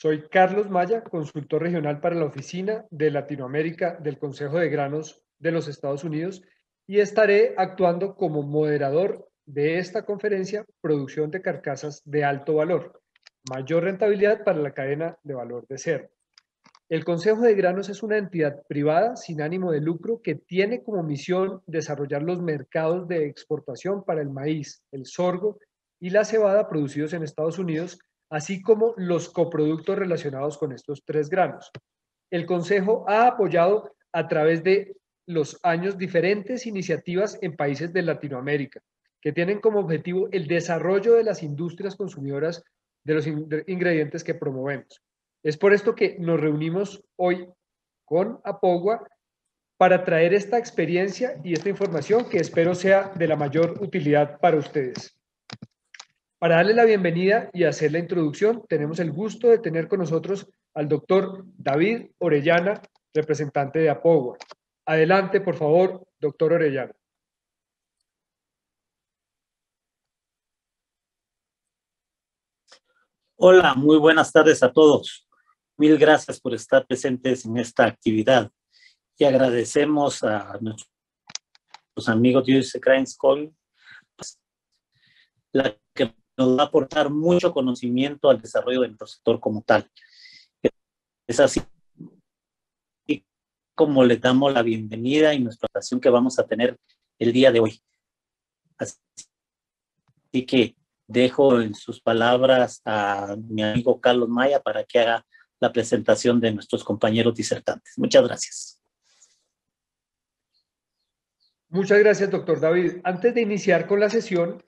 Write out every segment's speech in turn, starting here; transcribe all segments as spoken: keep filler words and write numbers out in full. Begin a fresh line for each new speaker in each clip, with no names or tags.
Soy Carlos Maya, consultor regional para la Oficina de Latinoamérica del Consejo de Granos de los Estados Unidos y estaré actuando como moderador de esta conferencia Producción de carcasas de alto valor, mayor rentabilidad para la cadena de valor de cerdo. El Consejo de Granos es una entidad privada sin ánimo de lucro que tiene como misión desarrollar los mercados de exportación para el maíz, el sorgo y la cebada producidos en Estados Unidos, así como los coproductos relacionados con estos tres granos. El Consejo ha apoyado a través de los años diferentes iniciativas en países de Latinoamérica que tienen como objetivo el desarrollo de las industrias consumidoras de los ingredientes que promovemos. Es por esto que nos reunimos hoy con Apogua para traer esta experiencia y esta información que espero sea de la mayor utilidad para ustedes. Para darle la bienvenida y hacer la introducción, tenemos el gusto de tener con nosotros al doctor David Orellana, representante de Apogua. Adelante, por favor, doctor Orellana.
Hola, muy buenas tardes a todos. Mil gracias por estar presentes en esta actividad y agradecemos a nuestros amigos de U S Cranes Call, la que nos va a aportar mucho conocimiento al desarrollo de nuestro sector como tal. Es así como le damos la bienvenida y nuestra presentación que vamos a tener el día de hoy. Así que dejo en sus palabras a mi amigo Carlos Maya para que haga la presentación de nuestros compañeros disertantes. Muchas gracias.
Muchas gracias, doctor David. Antes de iniciar con la sesión,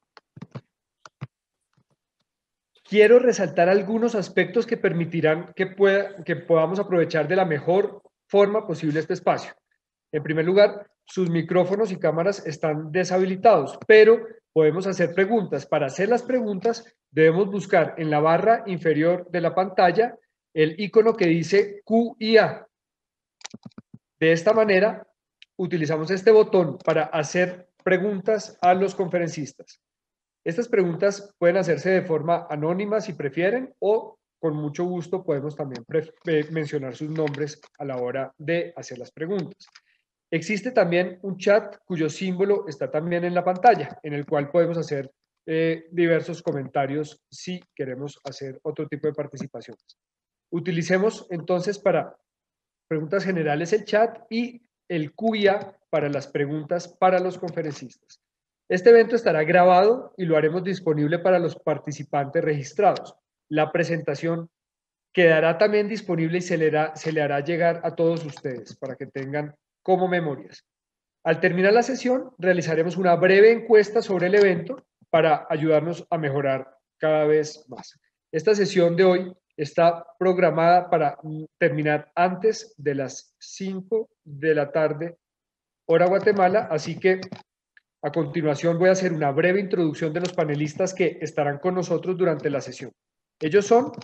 quiero resaltar algunos aspectos que permitirán que, pueda, que podamos aprovechar de la mejor forma posible este espacio. En primer lugar, sus micrófonos y cámaras están deshabilitados, pero podemos hacer preguntas. Para hacer las preguntas, debemos buscar en la barra inferior de la pantalla el icono que dice Q y A. De esta manera, utilizamos este botón para hacer preguntas a los conferencistas. Estas preguntas pueden hacerse de forma anónima si prefieren o con mucho gusto podemos también mencionar sus nombres a la hora de hacer las preguntas. Existe también un chat cuyo símbolo está también en la pantalla, en el cual podemos hacer eh, diversos comentarios si queremos hacer otro tipo de participaciones. Utilicemos entonces para preguntas generales el chat y el Q y A para las preguntas para los conferencistas. Este evento estará grabado y lo haremos disponible para los participantes registrados. La presentación quedará también disponible y se le, hará, se le hará llegar a todos ustedes para que tengan como memorias. Al terminar la sesión, realizaremos una breve encuesta sobre el evento para ayudarnos a mejorar cada vez más. Esta sesión de hoy está programada para terminar antes de las cinco de la tarde, hora Guatemala, así que a continuación voy a hacer una breve introducción de los panelistas que estarán con nosotros durante la sesión. Ellos son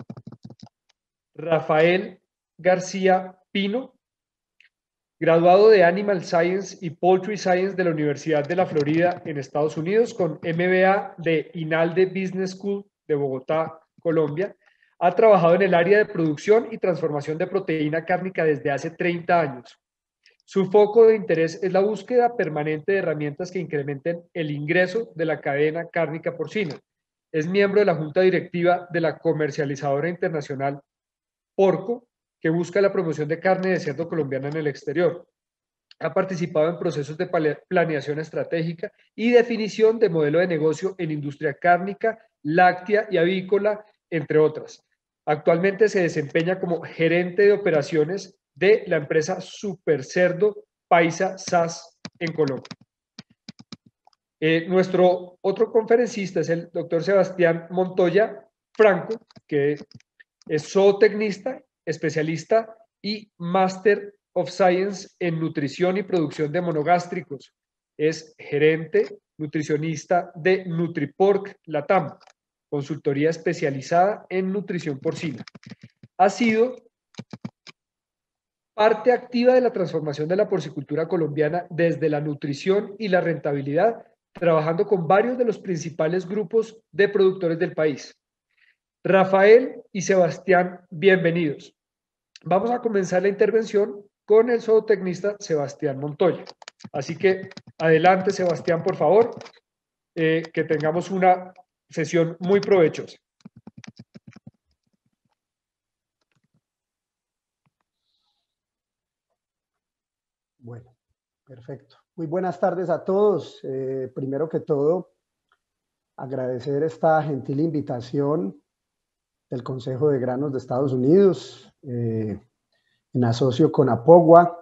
Rafael García Pino, graduado de Animal Science y Poultry Science de la Universidad de la Florida en Estados Unidos, con M B A de INALDE Business School de Bogotá, Colombia. Ha trabajado en el área de producción y transformación de proteína cárnica desde hace treinta años. Su foco de interés es la búsqueda permanente de herramientas que incrementen el ingreso de la cadena cárnica porcina. Es miembro de la Junta Directiva de la comercializadora internacional Porco, que busca la promoción de carne de cerdo colombiana en el exterior. Ha participado en procesos de planeación estratégica y definición de modelo de negocio en industria cárnica, láctea y avícola, entre otras. Actualmente se desempeña como gerente de operaciones de la empresa Super Cerdo Paisa S A S en Colombia. Eh, nuestro otro conferencista es el doctor Sebastián Montoya Franco, que es zootecnista, especialista y Master of Science en nutrición y producción de monogástricos. Es gerente nutricionista de Nutriporc Latam, consultoría especializada en nutrición porcina. Ha sido parte activa de la transformación de la porcicultura colombiana desde la nutrición y la rentabilidad, trabajando con varios de los principales grupos de productores del país. Rafael y Sebastián, bienvenidos. Vamos a comenzar la intervención con el zootecnista Sebastián Montoya. Así que adelante, Sebastián, por favor, eh, que tengamos una sesión muy provechosa.
Bueno, perfecto. Muy buenas tardes a todos. Eh, primero que todo, agradecer esta gentil invitación del Consejo de Granos de Estados Unidos, eh, en asocio con Apogua,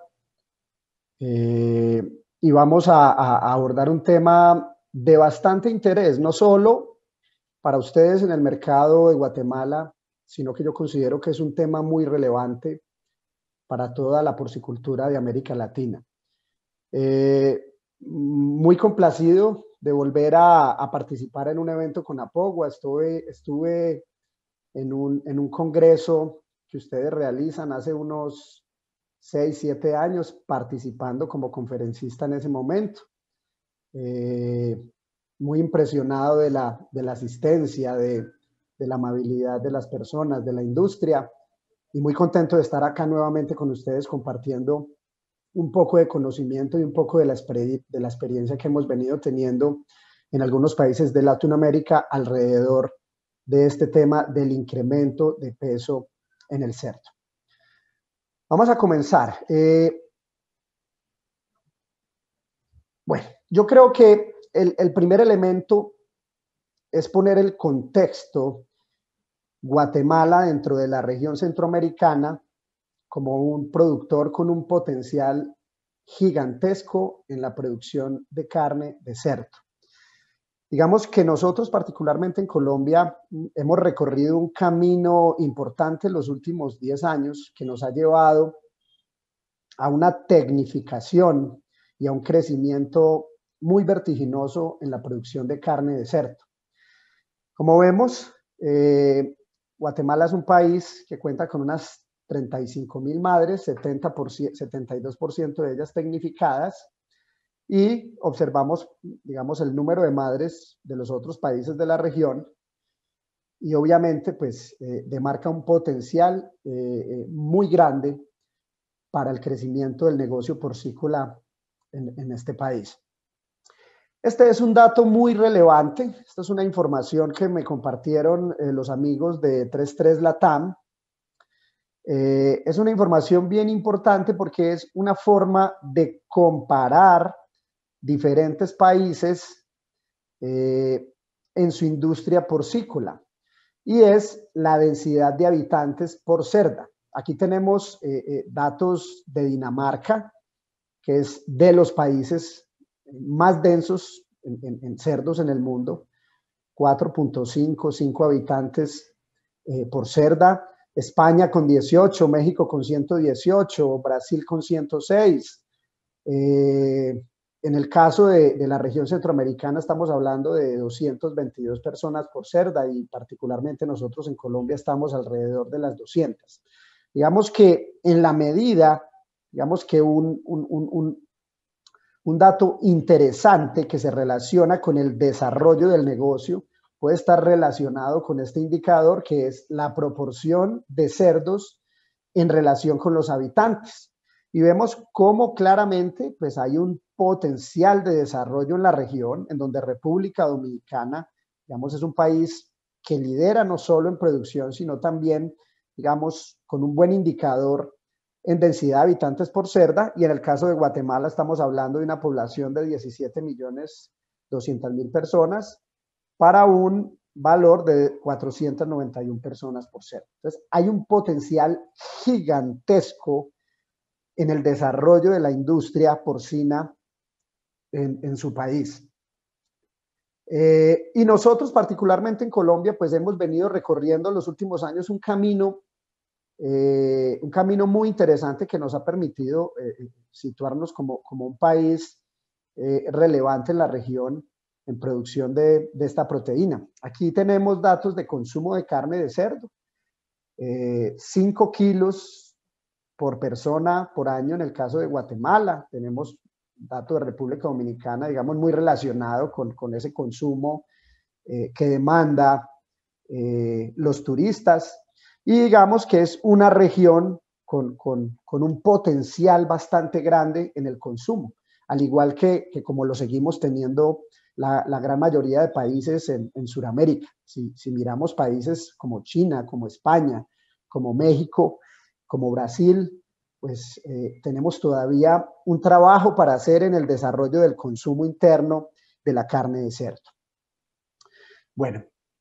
eh, y vamos a, a abordar un tema de bastante interés, no solo para ustedes en el mercado de Guatemala, sino que yo considero que es un tema muy relevante para toda la porcicultura de América Latina. Eh, muy complacido de volver a, a participar en un evento con Apogua. Estuve, estuve en, un, en un congreso que ustedes realizan hace unos seis, siete años, participando como conferencista en ese momento. Eh, muy impresionado de la, de la asistencia, de, de la amabilidad de las personas, de la industria, y muy contento de estar acá nuevamente con ustedes compartiendo un poco de conocimiento y un poco de la, de la experiencia que hemos venido teniendo en algunos países de Latinoamérica alrededor de este tema del incremento de peso en el cerdo. Vamos a comenzar. Eh, bueno, yo creo que el, el primer elemento es poner el contexto Guatemala dentro de la región centroamericana como un productor con un potencial gigantesco en la producción de carne de cerdo. Digamos que nosotros, particularmente en Colombia, hemos recorrido un camino importante en los últimos diez años que nos ha llevado a una tecnificación y a un crecimiento muy vertiginoso en la producción de carne de cerdo. Como vemos, eh, Guatemala es un país que cuenta con unas treinta y cinco mil madres, setenta por ciento, setenta y dos por ciento de ellas tecnificadas, y observamos, digamos, el número de madres de los otros países de la región, y obviamente, pues, eh, demarca un potencial eh, muy grande para el crecimiento del negocio porcícola en, en este país. Este es un dato muy relevante. Esta es una información que me compartieron eh, los amigos de treinta y tres Latam. Eh, es una información bien importante porque es una forma de comparar diferentes países eh, en su industria porcícola, y es la densidad de habitantes por cerda. Aquí tenemos eh, eh, datos de Dinamarca, que es de los países más densos en, en, en cerdos en el mundo, cuatro punto cinco, cinco habitantes eh, por cerda. España con dieciocho, México con ciento dieciocho, Brasil con ciento seis. Eh, en el caso de, de la región centroamericana estamos hablando de doscientas veintidós personas por cerda, y particularmente nosotros en Colombia estamos alrededor de las doscientas. Digamos que en la medida, digamos que un, un, un, un, un dato interesante que se relaciona con el desarrollo del negocio puede estar relacionado con este indicador, que es la proporción de cerdos en relación con los habitantes. Y vemos cómo claramente pues, hay un potencial de desarrollo en la región, en donde República Dominicana, digamos, es un país que lidera no solo en producción, sino también, digamos, con un buen indicador en densidad de habitantes por cerda. Y en el caso de Guatemala estamos hablando de una población de diecisiete millones doscientas mil personas para un valor de cuatrocientas noventa y una personas por cerda. Entonces, hay un potencial gigantesco en el desarrollo de la industria porcina en, en su país. Eh, y nosotros, particularmente en Colombia, pues hemos venido recorriendo en los últimos años un camino, eh, un camino muy interesante que nos ha permitido eh, situarnos como, como un país eh, relevante en la región en producción de, de esta proteína. Aquí tenemos datos de consumo de carne de cerdo, eh, cinco kilos por persona por año en el caso de Guatemala. Tenemos datos de República Dominicana, digamos, muy relacionado con, con ese consumo eh, que demanda eh, los turistas, y digamos que es una región con, con, con un potencial bastante grande en el consumo, al igual que, que como lo seguimos teniendo la, la gran mayoría de países en, en Sudamérica. Si, si miramos países como China, como España, como México, como Brasil, pues eh, tenemos todavía un trabajo para hacer en el desarrollo del consumo interno de la carne de cerdo. Bueno,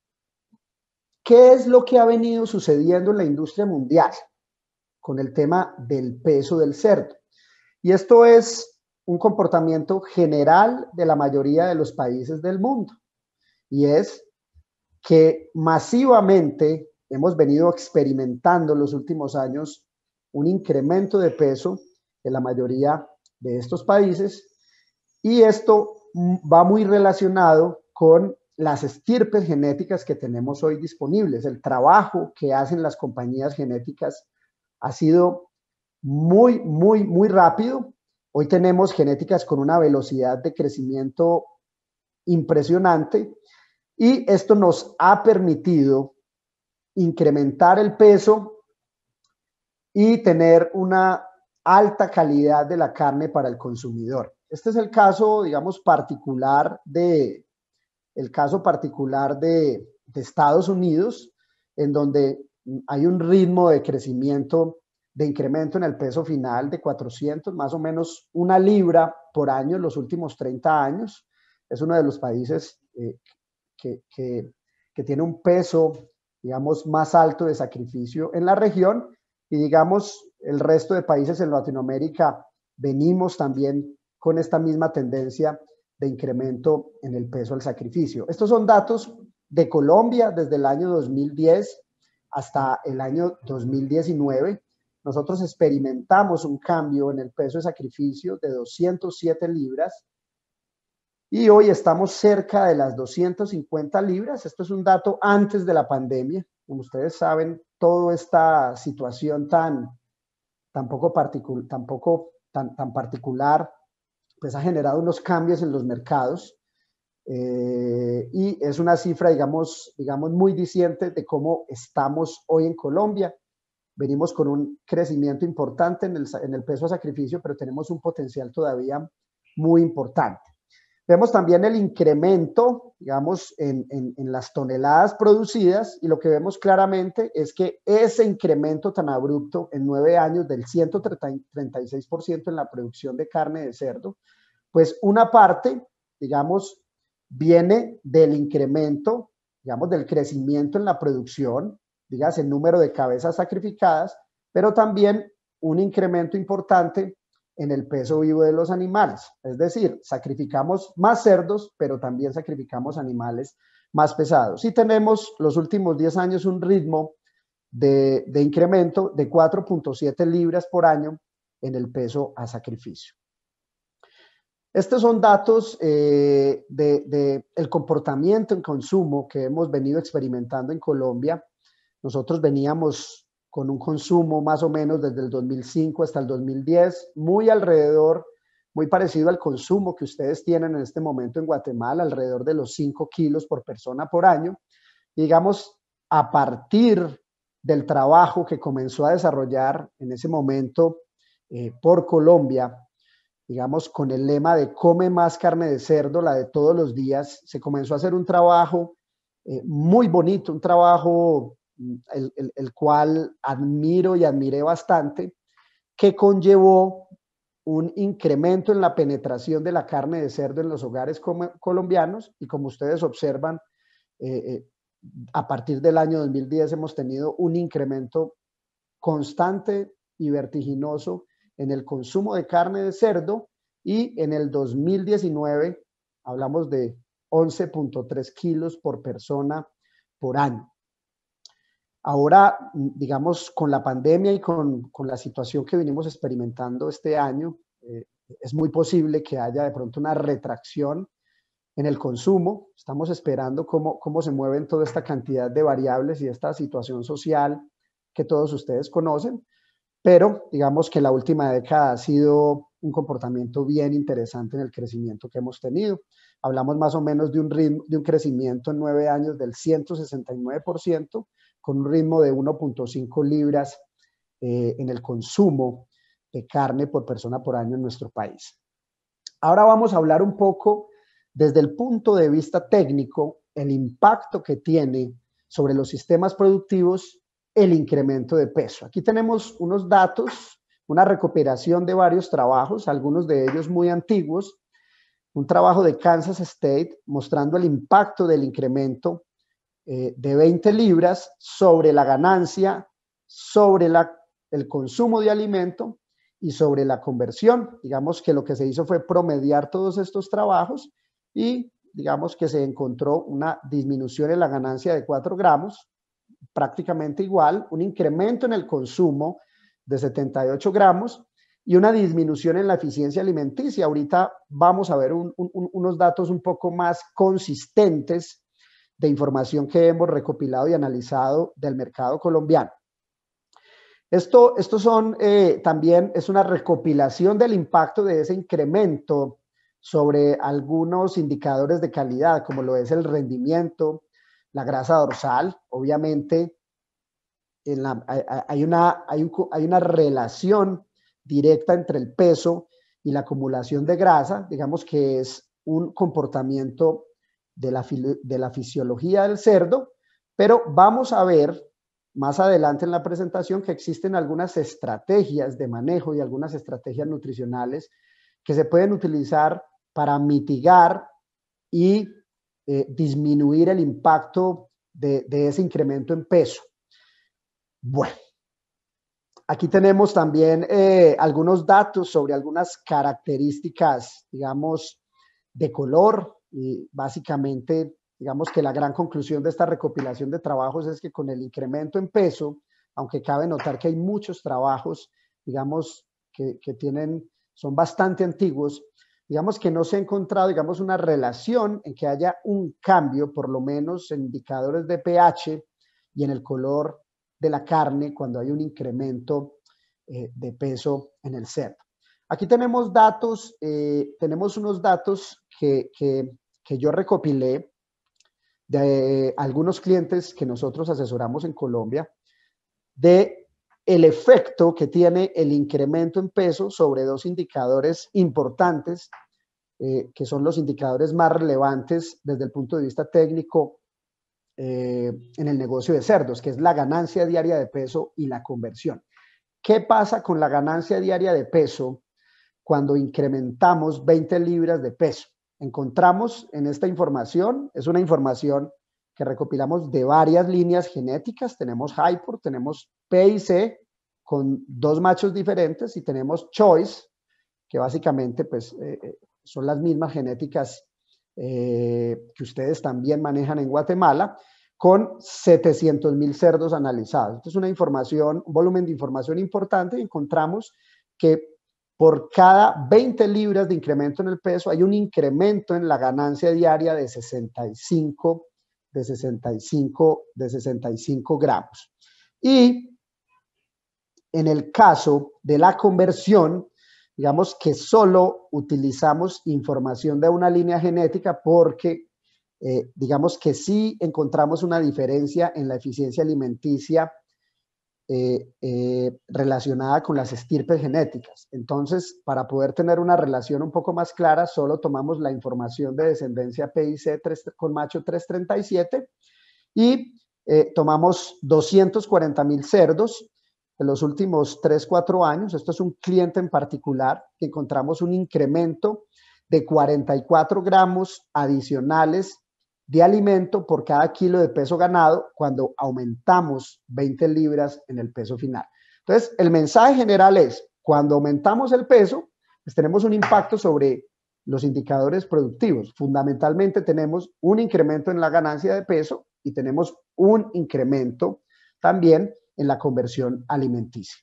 ¿qué es lo que ha venido sucediendo en la industria mundial con el tema del peso del cerdo? Y esto es un comportamiento general de la mayoría de los países del mundo. Y es que masivamente hemos venido experimentando en los últimos años un incremento de peso en la mayoría de estos países, y esto va muy relacionado con las estirpes genéticas que tenemos hoy disponibles. El trabajo que hacen las compañías genéticas ha sido muy, muy, muy rápido. Hoy tenemos genéticas con una velocidad de crecimiento impresionante, y esto nos ha permitido incrementar el peso y tener una alta calidad de la carne para el consumidor. Este es el caso, digamos, particular de, el caso particular de, de Estados Unidos, en donde hay un ritmo de crecimiento, de incremento en el peso final de cuatrocientos, más o menos una libra por año en los últimos treinta años. Es uno de los países eh, que, que, que tiene un peso, digamos, más alto de sacrificio en la región, y digamos, el resto de países en Latinoamérica venimos también con esta misma tendencia de incremento en el peso al sacrificio. Estos son datos de Colombia desde el año dos mil diez hasta el año dos mil diecinueve. Nosotros experimentamos un cambio en el peso de sacrificio de doscientas siete libras, y hoy estamos cerca de las doscientas cincuenta libras. Esto es un dato antes de la pandemia. Como ustedes saben, toda esta situación tan, tan, poco particul tan, poco, tan, tan particular, pues ha generado unos cambios en los mercados, eh, y es una cifra, digamos, digamos, muy diciente de cómo estamos hoy en Colombia. Venimos con un crecimiento importante en el, en el peso a sacrificio, pero tenemos un potencial todavía muy importante. Vemos también el incremento, digamos, en, en, en las toneladas producidas, y lo que vemos claramente es que ese incremento tan abrupto en nueve años del ciento treinta y seis por ciento en la producción de carne de cerdo, pues una parte, digamos, viene del incremento, digamos, del crecimiento en la producción, dígase el número de cabezas sacrificadas, pero también un incremento importante en el peso vivo de los animales. Es decir, sacrificamos más cerdos, pero también sacrificamos animales más pesados. Y tenemos los últimos diez años un ritmo de, de incremento de cuatro punto siete libras por año en el peso a sacrificio. Estos son datos eh, de, de el comportamiento en consumo que hemos venido experimentando en Colombia. Nosotros veníamos con un consumo más o menos desde el dos mil cinco hasta el dos mil diez, muy alrededor, muy parecido al consumo que ustedes tienen en este momento en Guatemala, alrededor de los cinco kilos por persona por año. Y digamos, a partir del trabajo que comenzó a desarrollar en ese momento eh, por Colombia, digamos, con el lema de come más carne de cerdo, la de todos los días, se comenzó a hacer un trabajo eh, muy bonito, un trabajo El, el, el cual admiro y admiré bastante, que conllevó un incremento en la penetración de la carne de cerdo en los hogares colombianos, y como ustedes observan, eh, eh, a partir del año dos mil diez hemos tenido un incremento constante y vertiginoso en el consumo de carne de cerdo, y en el dos mil diecinueve hablamos de once punto tres kilos por persona por año. Ahora, digamos, con la pandemia y con, con la situación que venimos experimentando este año, eh, es muy posible que haya de pronto una retracción en el consumo. Estamos esperando cómo, cómo se mueven toda esta cantidad de variables y esta situación social que todos ustedes conocen, pero digamos que la última década ha sido un comportamiento bien interesante en el crecimiento que hemos tenido. hablamos más o menos de un ritmo, de un crecimiento en nueve años del ciento sesenta y nueve por ciento, con un ritmo de uno punto cinco libras eh, en el consumo de carne por persona por año en nuestro país. Ahora vamos a hablar un poco desde el punto de vista técnico, el impacto que tiene sobre los sistemas productivos el incremento de peso. Aquí tenemos unos datos, una recopilación de varios trabajos, algunos de ellos muy antiguos, un trabajo de Kansas State mostrando el impacto del incremento eh, de veinte libras sobre la ganancia, sobre la, el consumo de alimento y sobre la conversión. Digamos que lo que se hizo fue promediar todos estos trabajos y digamos que se encontró una disminución en la ganancia de cuatro gramos, prácticamente igual, un incremento en el consumo de setenta y ocho gramos y una disminución en la eficiencia alimenticia. Ahorita vamos a ver un, un, unos datos un poco más consistentes de información que hemos recopilado y analizado del mercado colombiano. Esto, estos son eh, también, es una recopilación del impacto de ese incremento sobre algunos indicadores de calidad, como lo es el rendimiento, la grasa dorsal. Obviamente en la, hay, una, hay, un, hay una relación directa entre el peso y la acumulación de grasa, digamos que es un comportamiento de la, de la fisiología del cerdo, pero vamos a ver más adelante en la presentación que existen algunas estrategias de manejo y algunas estrategias nutricionales que se pueden utilizar para mitigar y eh, disminuir el impacto de, de ese incremento en peso. Bueno, aquí tenemos también eh, algunos datos sobre algunas características, digamos, de color y básicamente, digamos que la gran conclusión de esta recopilación de trabajos es que con el incremento en peso, aunque cabe notar que hay muchos trabajos, digamos, que, que tienen, son bastante antiguos, digamos que no se ha encontrado, digamos, una relación en que haya un cambio, por lo menos en indicadores de pH y en el color de la carne cuando hay un incremento eh, de peso en el cerdo. Aquí tenemos datos, eh, tenemos unos datos que, que, que yo recopilé de algunos clientes que nosotros asesoramos en Colombia, de el efecto que tiene el incremento en peso sobre dos indicadores importantes, eh, que son los indicadores más relevantes desde el punto de vista técnico eh, en el negocio de cerdos, que es la ganancia diaria de peso y la conversión. ¿Qué pasa con la ganancia diaria de peso cuando incrementamos veinte libras de peso? Encontramos en esta información, es una información que recopilamos de varias líneas genéticas, tenemos Hyper, tenemos P I C con dos machos diferentes y tenemos Choice, que básicamente pues, eh, son las mismas genéticas eh, que ustedes también manejan en Guatemala, con setecientos mil cerdos analizados. Esto es una información, un volumen de información importante y encontramos que por cada veinte libras de incremento en el peso hay un incremento en la ganancia diaria de sesenta y cinco, de sesenta y cinco, de sesenta y cinco gramos. Y en el caso de la conversión, digamos que solo utilizamos información de una línea genética porque eh, digamos que sí encontramos una diferencia en la eficiencia alimenticia Eh, eh, relacionada con las estirpes genéticas. Entonces, para poder tener una relación un poco más clara, solo tomamos la información de descendencia P I C tres, con macho tres treinta y siete y eh, tomamos doscientos cuarenta mil cerdos en los últimos tres, cuatro años. Esto es un cliente en particular que encontramos un incremento de cuarenta y cuatro gramos adicionales de alimento por cada kilo de peso ganado cuando aumentamos veinte libras en el peso final. Entonces, el mensaje general es, cuando aumentamos el peso, pues tenemos un impacto sobre los indicadores productivos. Fundamentalmente tenemos un incremento en la ganancia de peso y tenemos un incremento también en la conversión alimenticia.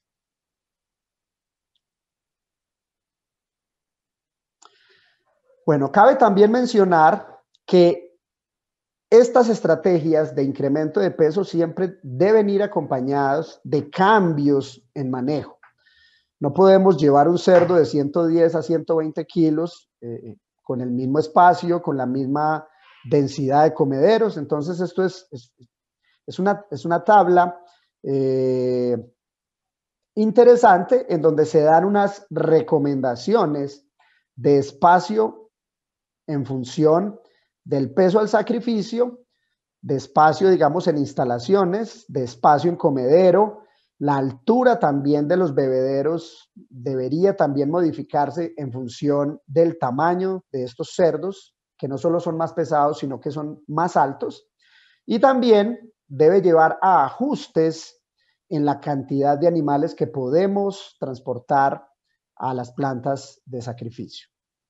Bueno, cabe también mencionar que estas estrategias de incremento de peso siempre deben ir acompañadas de cambios en manejo. No podemos llevar un cerdo de ciento diez a ciento veinte kilos eh, con el mismo espacio, con la misma densidad de comederos. Entonces esto es, es, es, una, es una tabla eh, interesante en donde se dan unas recomendaciones de espacio en función del peso al sacrificio, de espacio, digamos, en instalaciones, de espacio en comedero. La altura también de los bebederos debería también modificarse en función del tamaño de estos cerdos, que no solo son más pesados, sino que son más altos. Y también debe llevar a ajustes en la cantidad de animales que podemos transportar a las plantas de sacrificio.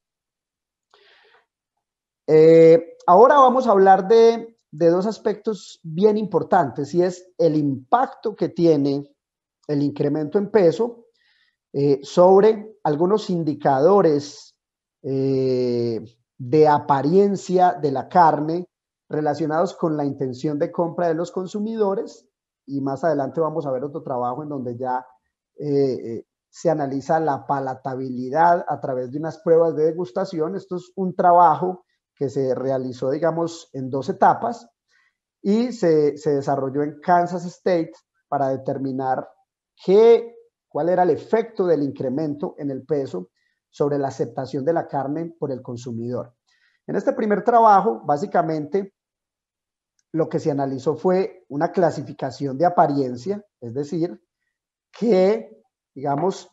Eh, ahora vamos a hablar de, de dos aspectos bien importantes, y es el impacto que tiene el incremento en peso eh, sobre algunos indicadores eh, de apariencia de la carne relacionados con la intención de compra de los consumidores, y más adelante vamos a ver otro trabajo en donde ya eh, eh, se analiza la palatabilidad a través de unas pruebas de degustación. Esto es un trabajo que se realizó, digamos, en dos etapas y se, se desarrolló en Kansas State para determinar qué, cuál era el efecto del incremento en el peso sobre la aceptación de la carne por el consumidor. En este primer trabajo, básicamente, lo que se analizó fue una clasificación de apariencia, es decir, que, digamos,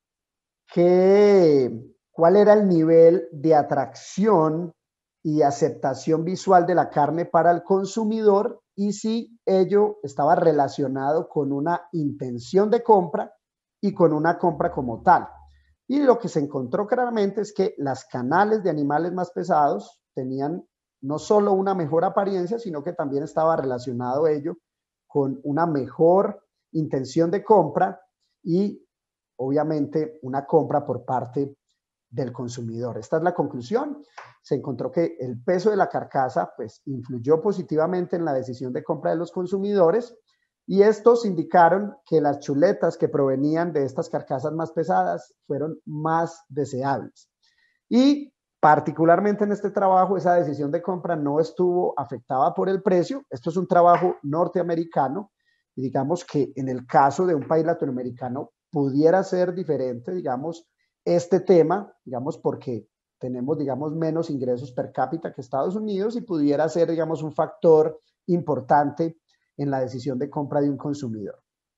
que, cuál era el nivel de atracción y de aceptación visual de la carne para el consumidor, y si ello estaba relacionado con una intención de compra y con una compra como tal. Y lo que se encontró claramente es que las canales de animales más pesados tenían no solo una mejor apariencia, sino que también estaba relacionado ello con una mejor intención de compra y obviamente una compra por parte del consumidor. Esta es la conclusión. Se encontró que el peso de la carcasa pues influyó positivamente en la decisión de compra de los consumidores, y estos indicaron que las chuletas que provenían de estas carcasas más pesadas fueron más deseables. Y particularmente en este trabajo, esa decisión de compra no estuvo afectada por el precio. Esto es un trabajo norteamericano, y digamos que en el caso de un país latinoamericano pudiera ser diferente, digamos, este tema, digamos, porque tenemos, digamos, menos ingresos per cápita que Estados Unidos, y pudiera ser, digamos, un factor importante en la decisión de compra de un consumidor.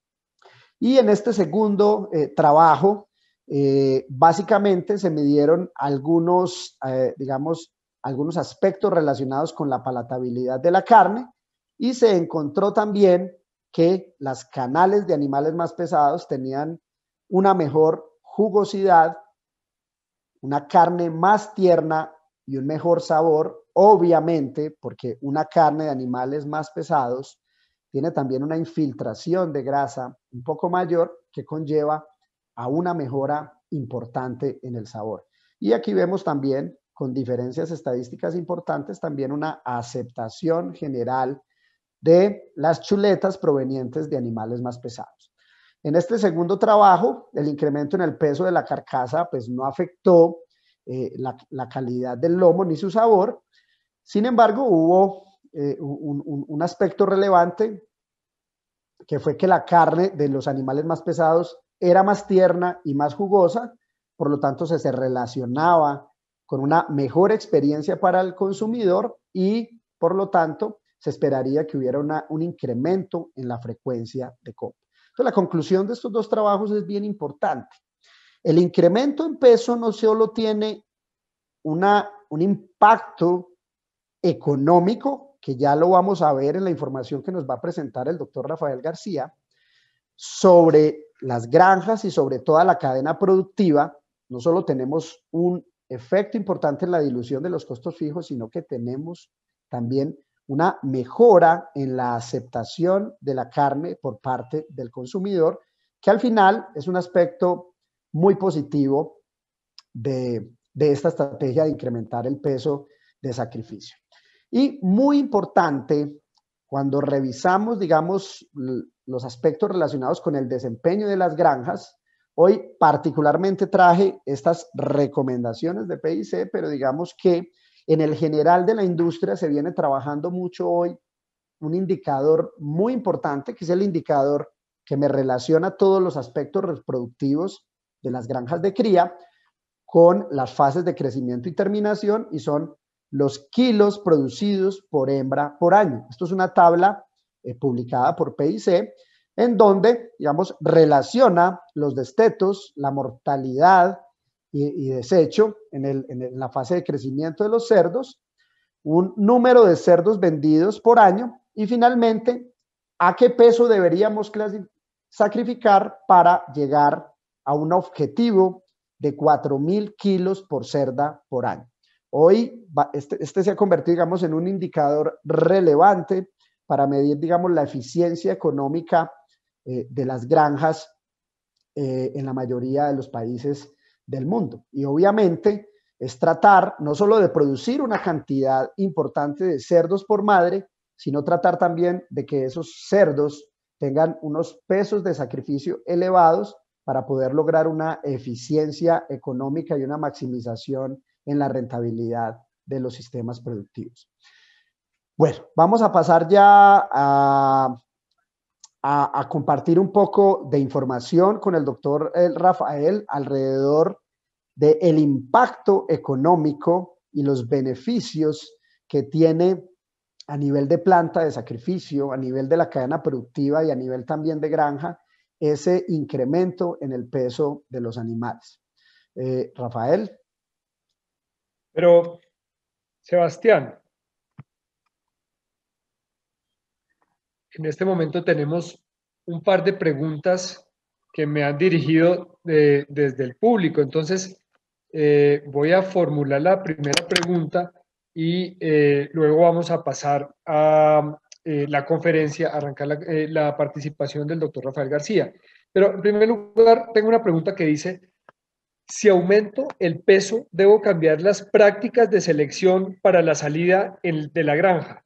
Y en este segundo eh, trabajo, eh, básicamente se midieron algunos, eh, digamos, algunos aspectos relacionados con la palatabilidad de la carne, y se encontró también que las canales de animales más pesados tenían una mejor jugosidad, una carne más tierna y un mejor sabor, obviamente, porque una carne de animales más pesados tiene también una infiltración de grasa un poco mayor que conlleva a una mejora importante en el sabor. Y aquí vemos también, con diferencias estadísticas importantes, también una aceptación general de las chuletas provenientes de animales más pesados. En este segundo trabajo, el incremento en el peso de la carcasa pues no afectó eh, la, la calidad del lomo ni su sabor. Sin embargo, hubo eh, un, un, un aspecto relevante, que fue que la carne de los animales más pesados era más tierna y más jugosa, por lo tanto se, se relacionaba con una mejor experiencia para el consumidor, y por lo tanto se esperaría que hubiera una, un incremento en la frecuencia de compra. Entonces, la conclusión de estos dos trabajos es bien importante. El incremento en peso no solo tiene una, un impacto económico, que ya lo vamos a ver en la información que nos va a presentar el doctor Rafael García, sobre las granjas y sobre toda la cadena productiva. No solo tenemos un efecto importante en la dilución de los costos fijos, sino que tenemos también una mejora en la aceptación de la carne por parte del consumidor, que al final es un aspecto muy positivo de, de esta estrategia de incrementar el peso de sacrificio. Y muy importante, cuando revisamos, digamos, los aspectos relacionados con el desempeño de las granjas, Hoy particularmente traje estas recomendaciones de P I C, pero digamos que en el general de la industria se viene trabajando mucho hoy un indicador muy importante, que es el indicador que me relaciona todos los aspectos reproductivos de las granjas de cría con las fases de crecimiento y terminación, y son los kilos producidos por hembra por año. Esto es una tabla eh, publicada por P I C, en donde, digamos, relaciona los destetos, la mortalidad y, y desecho en, el, en, el, en la fase de crecimiento de los cerdos, un número de cerdos vendidos por año y finalmente a qué peso deberíamos sacrificar para llegar a un objetivo de cuatro mil kilos por cerda por año. Hoy este, este se ha convertido, digamos, en un indicador relevante para medir, digamos, la eficiencia económica eh, de las granjas eh, en la mayoría de los países del mundo. Y obviamente es tratar no solo de producir una cantidad importante de cerdos por madre, sino tratar también de que esos cerdos tengan unos pesos de sacrificio elevados para poder lograr una eficiencia económica y una maximización en la rentabilidad de los sistemas productivos. Bueno, vamos a pasar ya a, a, a compartir un poco de información con el doctor Rafael alrededor del impacto económico y los beneficios que tiene a nivel de planta de sacrificio, a nivel de la cadena productiva y a nivel también de granja, ese incremento en el peso de los animales. Eh, Rafael.
Pero, Sebastián, en este momento tenemos un par de preguntas que me han dirigido de, desde el público. Entonces, eh, voy a formular la primera pregunta y eh, luego vamos a pasar a eh, la conferencia, arrancar la, eh, la participación del doctor Rafael García. Pero en primer lugar, tengo una pregunta que dice, si aumento el peso, ¿debo cambiar las prácticas de selección para la salida en, de la granja?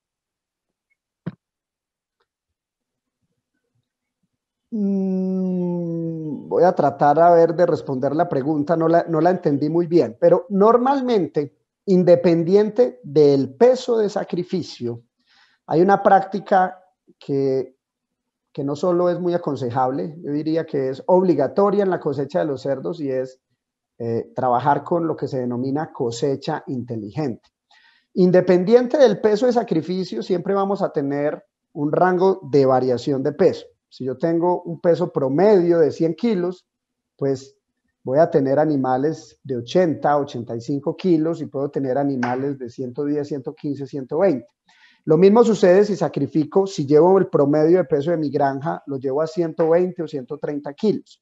Mm, voy a tratar a ver de responder la pregunta, no la, no la entendí muy bien, pero normalmente, independiente del peso de sacrificio, hay una práctica que, que no solo es muy aconsejable, yo diría que es obligatoria en la cosecha de los cerdos, y es eh, trabajar con lo que se denomina cosecha inteligente. Independiente del peso de sacrificio, siempre vamos a tener un rango de variación de peso. Si yo tengo un peso promedio de cien kilos, pues voy a tener animales de ochenta, ochenta y cinco kilos, y puedo tener animales de ciento diez, ciento quince, ciento veinte. Lo mismo sucede si sacrifico, si llevo el promedio de peso de mi granja, lo llevo a ciento veinte o ciento treinta kilos.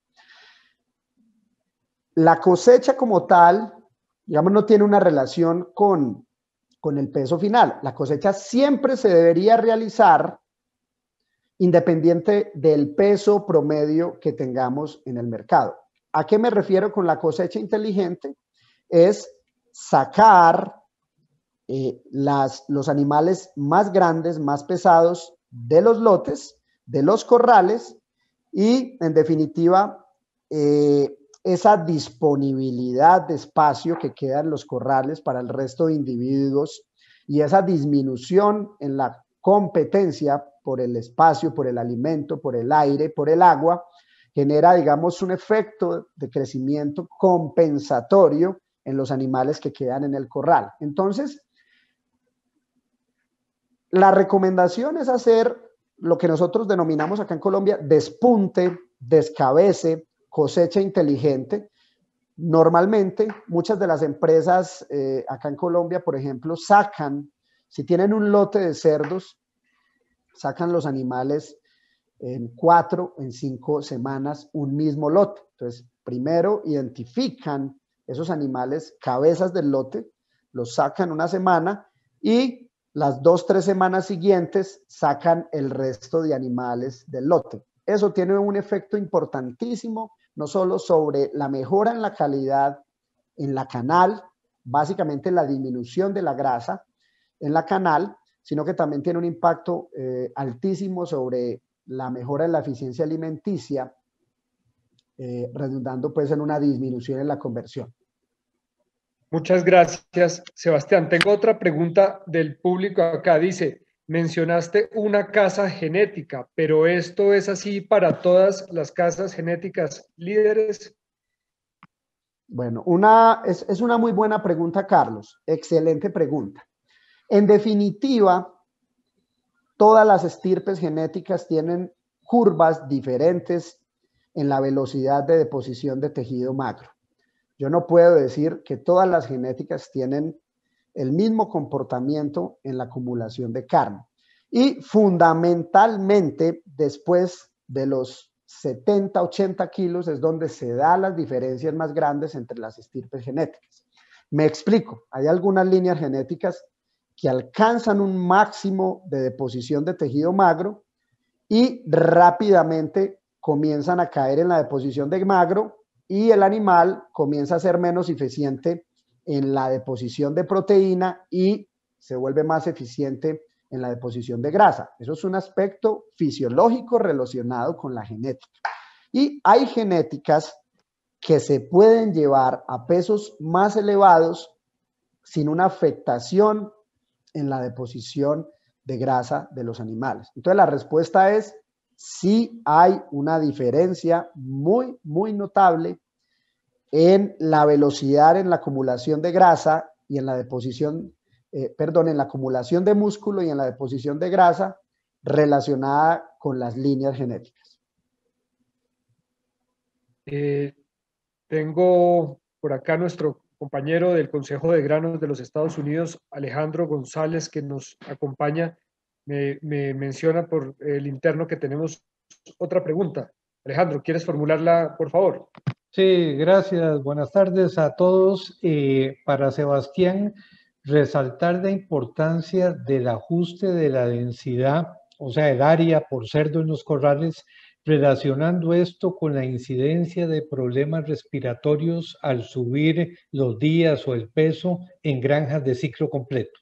La cosecha como tal, digamos, no tiene una relación con, con el peso final. La cosecha siempre se debería realizar independiente del peso promedio que tengamos en el mercado. ¿A qué me refiero con la cosecha inteligente? Es sacar eh, las, los animales más grandes, más pesados de los lotes, de los corrales, y en definitiva eh, esa disponibilidad de espacio que queda en los corrales para el resto de individuos y esa disminución en la competencia por el espacio, por el alimento, por el aire, por el agua, genera, digamos, un efecto de crecimiento compensatorio en los animales que quedan en el corral. Entonces, la recomendación es hacer lo que nosotros denominamos acá en Colombia despunte, descabece, cosecha inteligente. Normalmente, muchas de las empresas eh, acá en Colombia, por ejemplo, sacan, si tienen un lote de cerdos, sacan los animales en cuatro, en cinco semanas, un mismo lote. Entonces, primero identifican esos animales, cabezas del lote, los sacan una semana y las dos, tres semanas siguientes sacan el resto de animales del lote. Eso tiene un efecto importantísimo, no solo sobre la mejora en la calidad en la canal, básicamente la disminución de la grasa en la canal, sino que también tiene un impacto eh, altísimo sobre la mejora en la eficiencia alimenticia eh, redundando pues en una disminución en la conversión.
Muchas gracias, Sebastián. Tengo otra pregunta del público acá. Dice, mencionaste una casa genética, pero ¿esto es así para todas las casas genéticas líderes?
Bueno, una, es, es una muy buena pregunta, Carlos. Excelente pregunta. En definitiva, todas las estirpes genéticas tienen curvas diferentes en la velocidad de deposición de tejido magro. Yo no puedo decir que todas las genéticas tienen el mismo comportamiento en la acumulación de carne. Y fundamentalmente, después de los setenta, ochenta kilos es donde se dan las diferencias más grandes entre las estirpes genéticas. Me explico, hay algunas líneas genéticas que alcanzan un máximo de deposición de tejido magro y rápidamente comienzan a caer en la deposición de magro y el animal comienza a ser menos eficiente en la deposición de proteína y se vuelve más eficiente en la deposición de grasa. Eso es un aspecto fisiológico relacionado con la genética. Y hay genéticas que se pueden llevar a pesos más elevados sin una afectación en la deposición de grasa de los animales. Entonces la respuesta es sí hay una diferencia muy, muy notable en la velocidad en la acumulación de grasa y en la deposición, eh, perdón, en la acumulación de músculo y en la deposición de grasa relacionada con las líneas genéticas.
Eh, tengo por acá nuestro compañero del Consejo de Granos de los Estados Unidos, Alejandro González, que nos acompaña. Me, me menciona por el interno que tenemos otra pregunta. Alejandro, ¿quieres formularla, por favor?
Sí, gracias. Buenas tardes a todos. Eh, para Sebastián, resaltar la importancia del ajuste de la densidad, o sea, el área por cerdo en los corrales, relacionando esto con la incidencia de problemas respiratorios al subir los días o el peso en granjas de ciclo completo.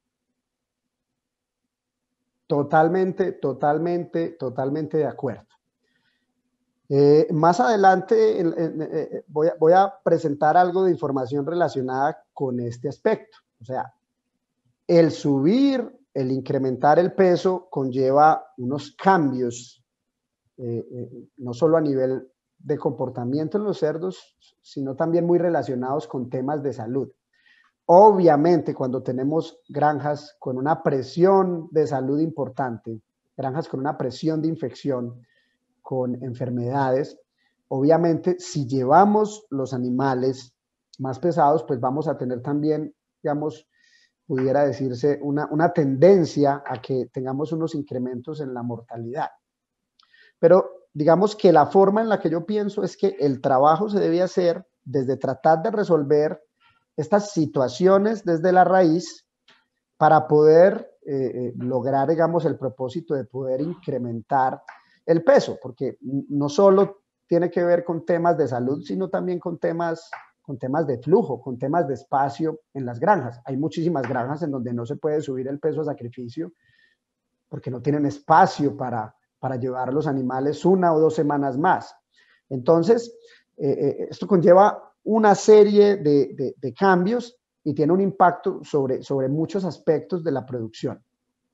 Totalmente, totalmente, totalmente de acuerdo. Eh, más adelante en, en, eh, voy, a, voy a presentar algo de información relacionada con este aspecto. O sea, el subir, el incrementar el peso conlleva unos cambios, eh, eh, no solo a nivel de comportamiento en los cerdos, sino también muy relacionados con temas de salud. Obviamente, cuando tenemos granjas con una presión de salud importante, granjas con una presión de infección, con enfermedades, obviamente si llevamos los animales más pesados, pues vamos a tener también, digamos, pudiera decirse, una, una tendencia a que tengamos unos incrementos en la mortalidad. Pero digamos que la forma en la que yo pienso es que el trabajo se debe hacer desde tratar de resolver estas situaciones desde la raíz para poder eh, eh, lograr, digamos, el propósito de poder incrementar el peso, porque no solo tiene que ver con temas de salud, sino también con temas, con temas de flujo, con temas de espacio en las granjas. Hay muchísimas granjas en donde no se puede subir el peso a sacrificio porque no tienen espacio para, para llevar los animales una o dos semanas más. Entonces, eh, eh, esto conlleva una serie de, de, de cambios y tiene un impacto sobre, sobre muchos aspectos de la producción.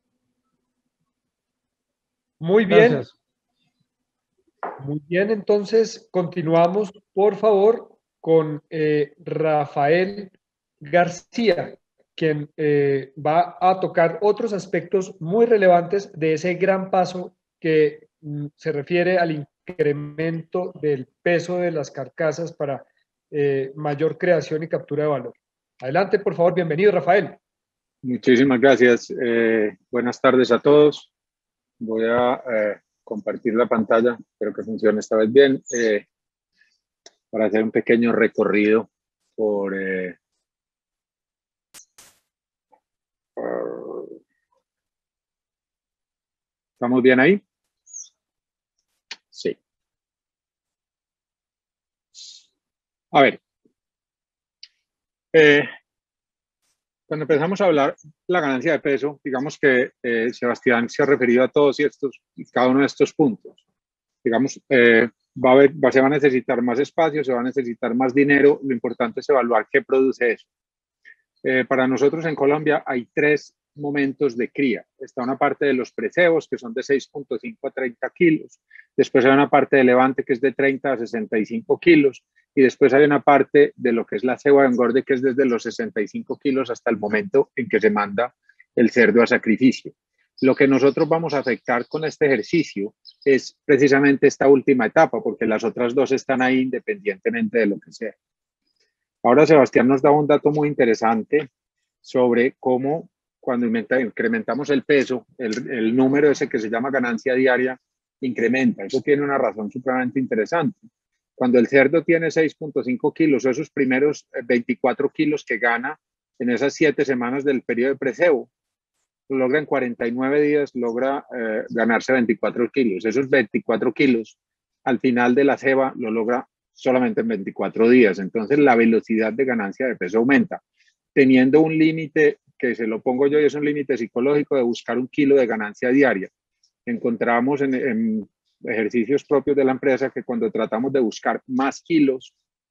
Muy bien.
Gracias.
Muy bien, entonces continuamos, por favor, con eh, Rafael García, quien eh, va a tocar otros aspectos muy relevantes de ese gran paso que mm, se refiere al incremento del peso de las carcasas para eh, mayor creación y captura de valor. Adelante, por favor, bienvenido, Rafael.
Muchísimas gracias. Eh, buenas tardes a todos. Voy a eh, compartir la pantalla, espero que funcione esta vez bien, eh, para hacer un pequeño recorrido por... Eh, por... ¿Estamos bien ahí? Sí. A ver. Eh, Cuando empezamos a hablar de la ganancia de peso, digamos que eh, Sebastián se ha referido a todos y estos, cada uno de estos puntos. Digamos, eh, va a haber, va, se va a necesitar más espacio, se va a necesitar más dinero, lo importante es evaluar qué produce eso. Eh, para nosotros en Colombia hay tres momentos de cría. Está una parte de los precebos, que son de seis punto cinco a treinta kilos. Después hay una parte de levante, que es de treinta a sesenta y cinco kilos. Y después hay una parte de lo que es la ceba de engorde, que es desde los sesenta y cinco kilos hasta el momento en que se manda el cerdo a sacrificio. Lo que nosotros vamos a afectar con este ejercicio es precisamente esta última etapa, porque las otras dos están ahí independientemente de lo que sea. Ahora Sebastián nos da un dato muy interesante sobre cómo cuando incrementamos el peso, el, el número ese que se llama ganancia diaria incrementa. Eso tiene una razón supremamente interesante. Cuando el cerdo tiene seis punto cinco kilos, esos primeros veinticuatro kilos que gana en esas siete semanas del periodo de precebo, lo logra en cuarenta y nueve días, logra eh, ganarse veinticuatro kilos. Esos veinticuatro kilos al final de la ceba lo logra solamente en veinticuatro días. Entonces la velocidad de ganancia de peso aumenta, teniendo un límite que se lo pongo yo y es un límite psicológico de buscar un kilo de ganancia diaria. Encontramos en, en ejercicios propios de la empresa que cuando tratamos de buscar más kilos,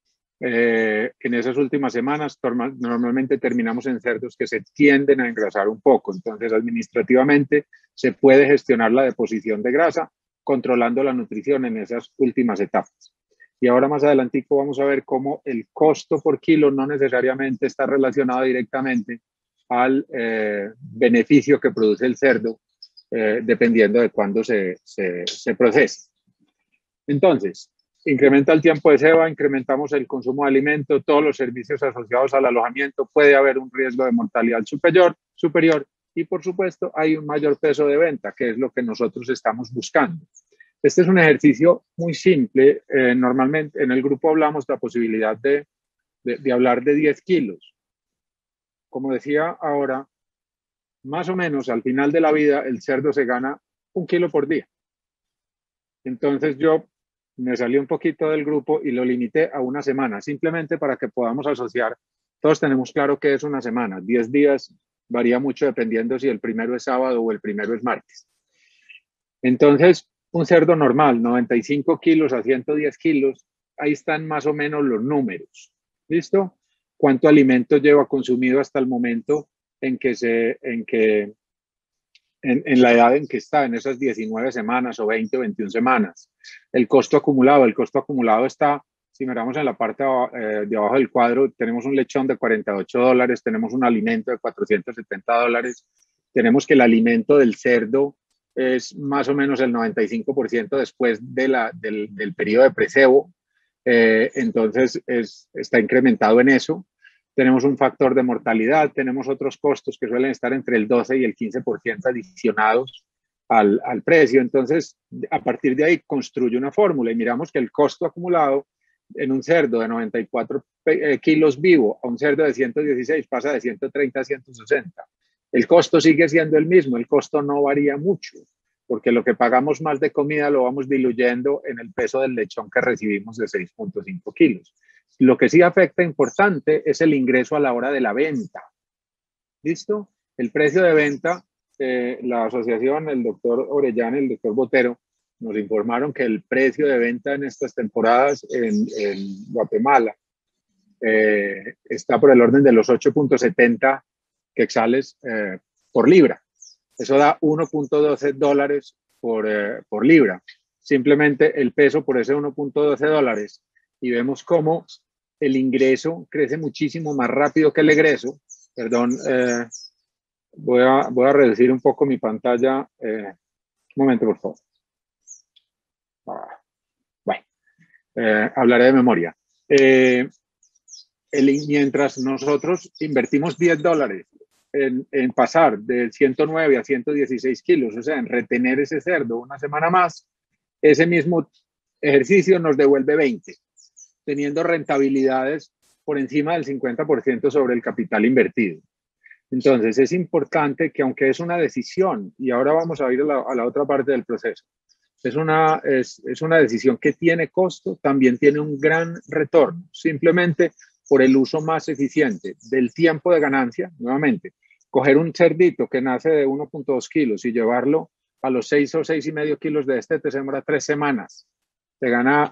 eh, en esas últimas semanas normal, normalmente terminamos en cerdos que se tienden a engrasar un poco. Entonces administrativamente se puede gestionar la deposición de grasa controlando la nutrición en esas últimas etapas. Y ahora más adelantico vamos a ver cómo el costo por kilo no necesariamente está relacionado directamente al eh, beneficio que produce el cerdo, eh, dependiendo de cuándo se, se, se procese. Entonces, incrementa el tiempo de ceba, incrementamos el consumo de alimento, todos los servicios asociados al alojamiento, puede haber un riesgo de mortalidad superior, superior y por supuesto hay un mayor peso de venta, que es lo que nosotros estamos buscando. Este es un ejercicio muy simple. Eh, normalmente en el grupo hablamos de la posibilidad de, de, de hablar de diez kilos. Como decía ahora, más o menos al final de la vida el cerdo se gana un kilo por día. Entonces yo me salí un poquito del grupo y lo limité a una semana, simplemente para que podamos asociar. Todos tenemos claro que es una semana. diez días varía mucho dependiendo si el primero es sábado o el primero es martes. Entonces, un cerdo normal, noventa y cinco kilos a ciento diez kilos, ahí están más o menos los números. ¿Listo? ¿Cuánto alimento lleva consumido hasta el momento en que se, en que, en, en la edad en que está, en esas diecinueve semanas o veinte o veintiuna semanas? El costo acumulado, el costo acumulado está, si miramos en la parte eh, de abajo del cuadro, tenemos un lechón de cuarenta y ocho dólares, tenemos un alimento de cuatrocientos setenta dólares, tenemos que el alimento del cerdo es más o menos el noventa y cinco por ciento después de la, del, del periodo de precebo, eh, entonces es, está incrementado en eso. Tenemos un factor de mortalidad, tenemos otros costos que suelen estar entre el doce y el quince por ciento adicionados al, al precio. Entonces, a partir de ahí construye una fórmula y miramos que el costo acumulado en un cerdo de noventa y cuatro kilos vivo a un cerdo de ciento dieciséis pasa de ciento treinta a ciento sesenta. El costo sigue siendo el mismo, el costo no varía mucho, porque lo que pagamos más de comida lo vamos diluyendo en el peso del lechón que recibimos de seis punto cinco kilos. Lo que sí afecta importante es el ingreso a la hora de la venta. ¿Listo? El precio de venta, eh, la asociación, el doctor Orellana y el doctor Botero nos informaron que el precio de venta en estas temporadas en, en Guatemala eh, está por el orden de los ocho punto setenta quetzales eh, por libra. Eso da uno punto doce dólares por, eh, por libra. Simplemente el peso por ese uno punto doce dólares. Y vemos cómo el ingreso crece muchísimo más rápido que el egreso. Perdón, eh, voy, a, voy a reducir un poco mi pantalla. Eh, un momento, por favor. Ah, bueno, eh, hablaré de memoria. Eh, el, mientras nosotros invertimos diez dólares En, en pasar de ciento nueve a ciento dieciséis kilos, o sea, en retener ese cerdo una semana más, ese mismo ejercicio nos devuelve veinte, teniendo rentabilidades por encima del cincuenta por ciento sobre el capital invertido. Entonces, es importante que aunque es una decisión, y ahora vamos a ir a la, a la otra parte del proceso, es una, es, es una decisión que tiene costo, también tiene un gran retorno, simplemente por el uso más eficiente del tiempo de ganancia, nuevamente, coger un cerdito que nace de uno punto dos kilos y llevarlo a los seis o seis y medio kilos de este te demora tres semanas. se gana,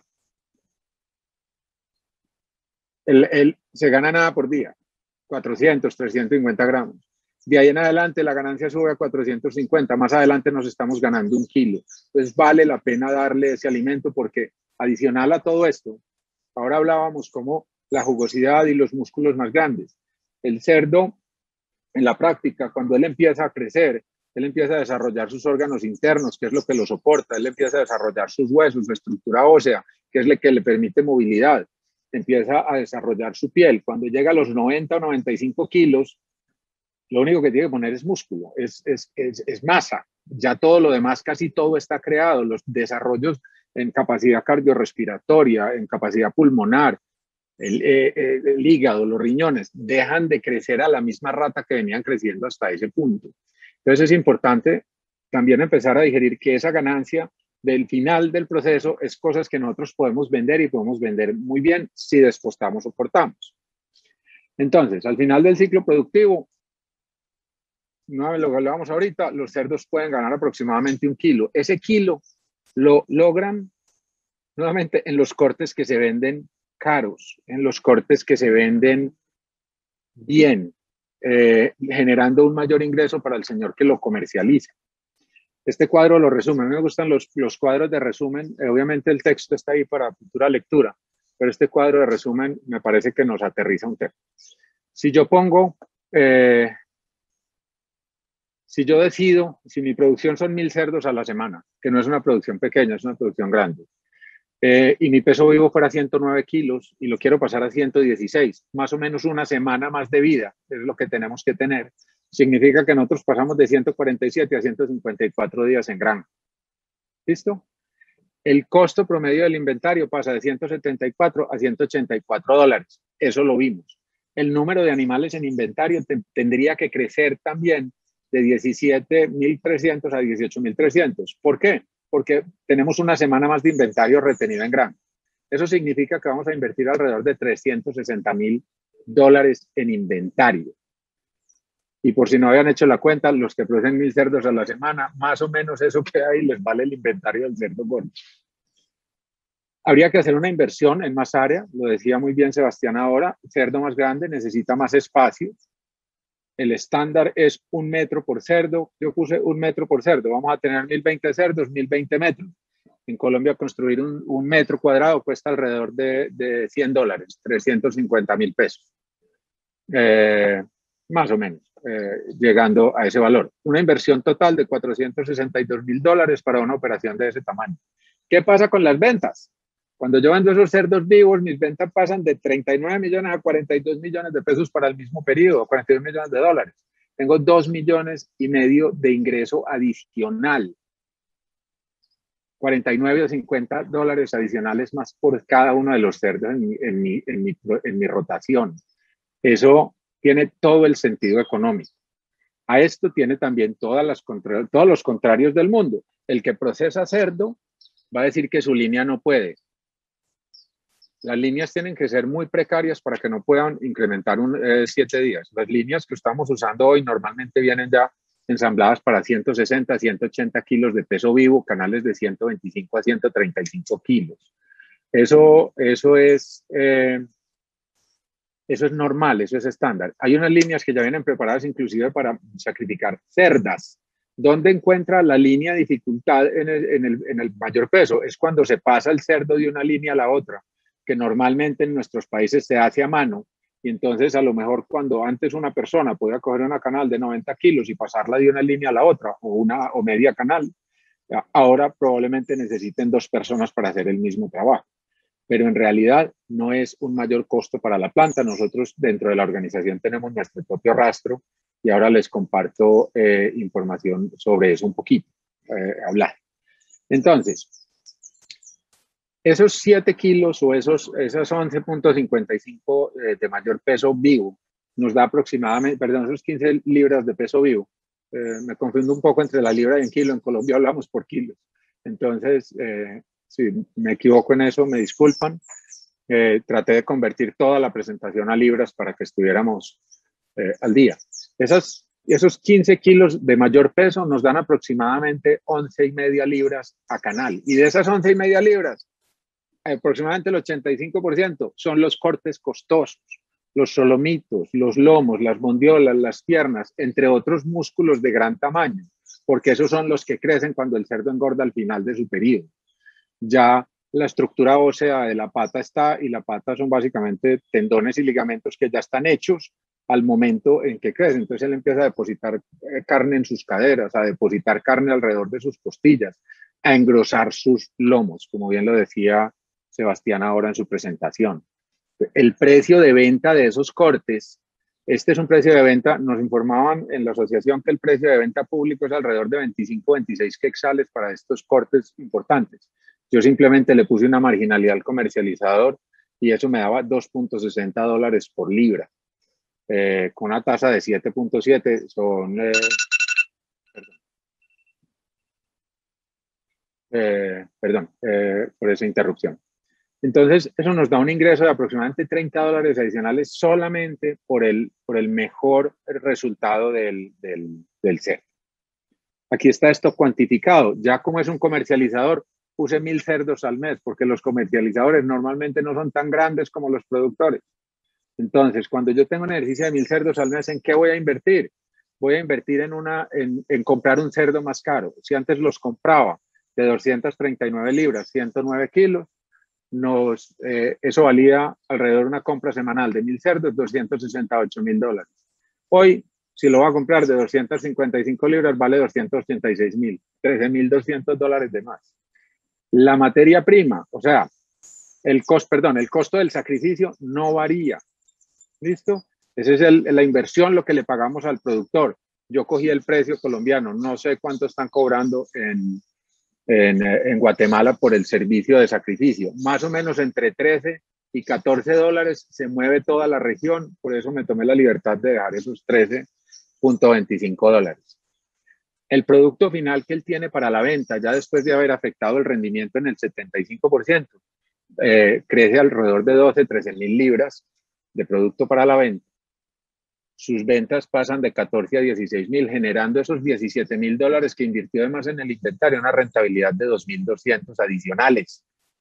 el, el, se gana nada por día, cuatrocientos, trescientos cincuenta gramos. De ahí en adelante la ganancia sube a cuatrocientos cincuenta, más adelante nos estamos ganando un kilo. Entonces vale la pena darle ese alimento porque adicional a todo esto, ahora hablábamos como la jugosidad y los músculos más grandes. El cerdo, en la práctica, cuando él empieza a crecer, él empieza a desarrollar sus órganos internos, que es lo que lo soporta, él empieza a desarrollar sus huesos, su estructura ósea, que es lo que le permite movilidad, empieza a desarrollar su piel. Cuando llega a los noventa o noventa y cinco kilos, lo único que tiene que poner es músculo, es, es, es, es masa. Ya todo lo demás, casi todo está creado, los desarrollos en capacidad cardiorrespiratoria, en capacidad pulmonar, el, eh, el hígado, los riñones, dejan de crecer a la misma rata que venían creciendo hasta ese punto. Entonces es importante también empezar a digerir que esa ganancia del final del proceso es cosas que nosotros podemos vender y podemos vender muy bien si despostamos o cortamos. Entonces, al final del ciclo productivo, no, lo que hablábamos ahorita, los cerdos pueden ganar aproximadamente un kilo. Ese kilo lo logran nuevamente en los cortes que se venden caros, en los cortes que se venden bien, eh, generando un mayor ingreso para el señor que lo comercializa. Este cuadro lo resume. A mí me gustan los, los cuadros de resumen. Eh, obviamente el texto está ahí para futura lectura, pero este cuadro de resumen me parece que nos aterriza un tema. Si yo pongo... Eh, Si yo decido, si mi producción son mil cerdos a la semana, que no es una producción pequeña, es una producción grande, eh, y mi peso vivo fuera ciento nueve kilos y lo quiero pasar a ciento dieciséis, más o menos una semana más de vida, es lo que tenemos que tener, significa que nosotros pasamos de ciento cuarenta y siete a ciento cincuenta y cuatro días en granja. ¿Listo? El costo promedio del inventario pasa de ciento setenta y cuatro a ciento ochenta y cuatro dólares. Eso lo vimos. El número de animales en inventario te, tendría que crecer también de diecisiete mil trescientos a dieciocho mil trescientos. ¿Por qué? Porque tenemos una semana más de inventario retenido en granja. Eso significa que vamos a invertir alrededor de trescientos sesenta mil dólares en inventario. Y por si no habían hecho la cuenta, los que producen mil cerdos a la semana, más o menos eso que hay les vale el inventario del cerdo gordo. Habría que hacer una inversión en más área, lo decía muy bien Sebastián ahora, cerdo más grande necesita más espacio. El estándar es un metro por cerdo. Yo puse un metro por cerdo. Vamos a tener mil veinte cerdos, mil veinte metros. En Colombia construir un, un metro cuadrado cuesta alrededor de, de cien dólares, trescientos cincuenta mil pesos. Eh, más o menos, eh, llegando a ese valor. Una inversión total de cuatrocientos sesenta y dos mil dólares para una operación de ese tamaño. ¿Qué pasa con las ventas? Cuando yo vendo esos cerdos vivos, mis ventas pasan de treinta y nueve millones a cuarenta y dos millones de pesos para el mismo periodo, cuarenta y dos millones de dólares. Tengo dos millones y medio de ingreso adicional. cuarenta y nueve o cincuenta dólares adicionales más por cada uno de los cerdos en mi, en mi, en mi, en mi rotación. Eso tiene todo el sentido económico. A esto tiene también todas las contra, todos los contrarios del mundo. El que procesa cerdo va a decir que su línea no puede. Las líneas tienen que ser muy precarias para que no puedan incrementar un, eh, siete días. Las líneas que estamos usando hoy normalmente vienen ya ensambladas para ciento sesenta, ciento ochenta kilos de peso vivo, canales de ciento veinticinco a ciento treinta y cinco kilos. Eso, eso, es, eh, eso es normal, eso es estándar. Hay unas líneas que ya vienen preparadas inclusive para sacrificar cerdas. ¿Dónde encuentra la línea de dificultad en el, en el, en el mayor peso? Es cuando se pasa el cerdo de una línea a la otra, que normalmente en nuestros países se hace a mano, y entonces a lo mejor cuando antes una persona podía coger una canal de noventa kilos y pasarla de una línea a la otra, o una o media canal, ahora probablemente necesiten dos personas para hacer el mismo trabajo. Pero en realidad no es un mayor costo para la planta. Nosotros dentro de la organización tenemos nuestro propio rastro y ahora les comparto eh, información sobre eso un poquito, eh, hablar. Entonces, esos siete kilos o esos, esos once punto cincuenta y cinco eh, de mayor peso vivo nos da aproximadamente, perdón, esos quince libras de peso vivo. Eh, me confundo un poco entre la libra y el kilo. En Colombia hablamos por kilos. Entonces, eh, si me equivoco en eso, me disculpan. Eh, traté de convertir toda la presentación a libras para que estuviéramos eh, al día. Esas, esos quince kilos de mayor peso nos dan aproximadamente once y media libras a canal. Y de esas once y media libras, aproximadamente el ochenta y cinco por ciento son los cortes costosos, los solomitos, los lomos, las bondiolas, las piernas, entre otros músculos de gran tamaño, porque esos son los que crecen cuando el cerdo engorda al final de su periodo. Ya la estructura ósea de la pata está, y la pata son básicamente tendones y ligamentos que ya están hechos al momento en que crece. Entonces él empieza a depositar carne en sus caderas, a depositar carne alrededor de sus costillas, a engrosar sus lomos, como bien lo decía Sebastián ahora en su presentación. El precio de venta de esos cortes, este es un precio de venta, nos informaban en la asociación que el precio de venta público es alrededor de veinticinco, veintiséis quetzales para estos cortes importantes. Yo simplemente le puse una marginalidad al comercializador y eso me daba dos punto sesenta dólares por libra. Eh, con una tasa de siete punto siete son... Eh, perdón, eh, perdón eh, por esa interrupción. Entonces, eso nos da un ingreso de aproximadamente treinta dólares adicionales solamente por el, por el mejor resultado del, del, del cerdo. Aquí está esto cuantificado. Ya como es un comercializador, puse mil cerdos al mes, porque los comercializadores normalmente no son tan grandes como los productores. Entonces, cuando yo tengo un ejercicio de mil cerdos al mes, ¿en qué voy a invertir? Voy a invertir en, una, en, en comprar un cerdo más caro. Si antes los compraba de doscientas treinta y nueve libras, ciento nueve kilos, nos, eh, eso valía alrededor de una compra semanal de mil cerdos, doscientos sesenta y ocho mil dólares. Hoy, si lo va a comprar de doscientas cincuenta y cinco libras, vale doscientos ochenta y seis mil, trece mil doscientos dólares de más. La materia prima, o sea, el costo, perdón, el costo del sacrificio no varía. ¿Listo? Esa es el, la inversión, lo que le pagamos al productor. Yo cogí el precio colombiano, no sé cuánto están cobrando en, en, en Guatemala por el servicio de sacrificio. Más o menos entre trece y catorce dólares se mueve toda la región, por eso me tomé la libertad de dejar esos trece punto veinticinco dólares. El producto final que él tiene para la venta, ya después de haber afectado el rendimiento en el setenta y cinco por ciento, eh, crece alrededor de doce, trece mil libras de producto para la venta. Sus ventas pasan de catorce a dieciséis mil, generando esos diecisiete mil dólares que invirtió además en el inventario, una rentabilidad de dos mil doscientos adicionales.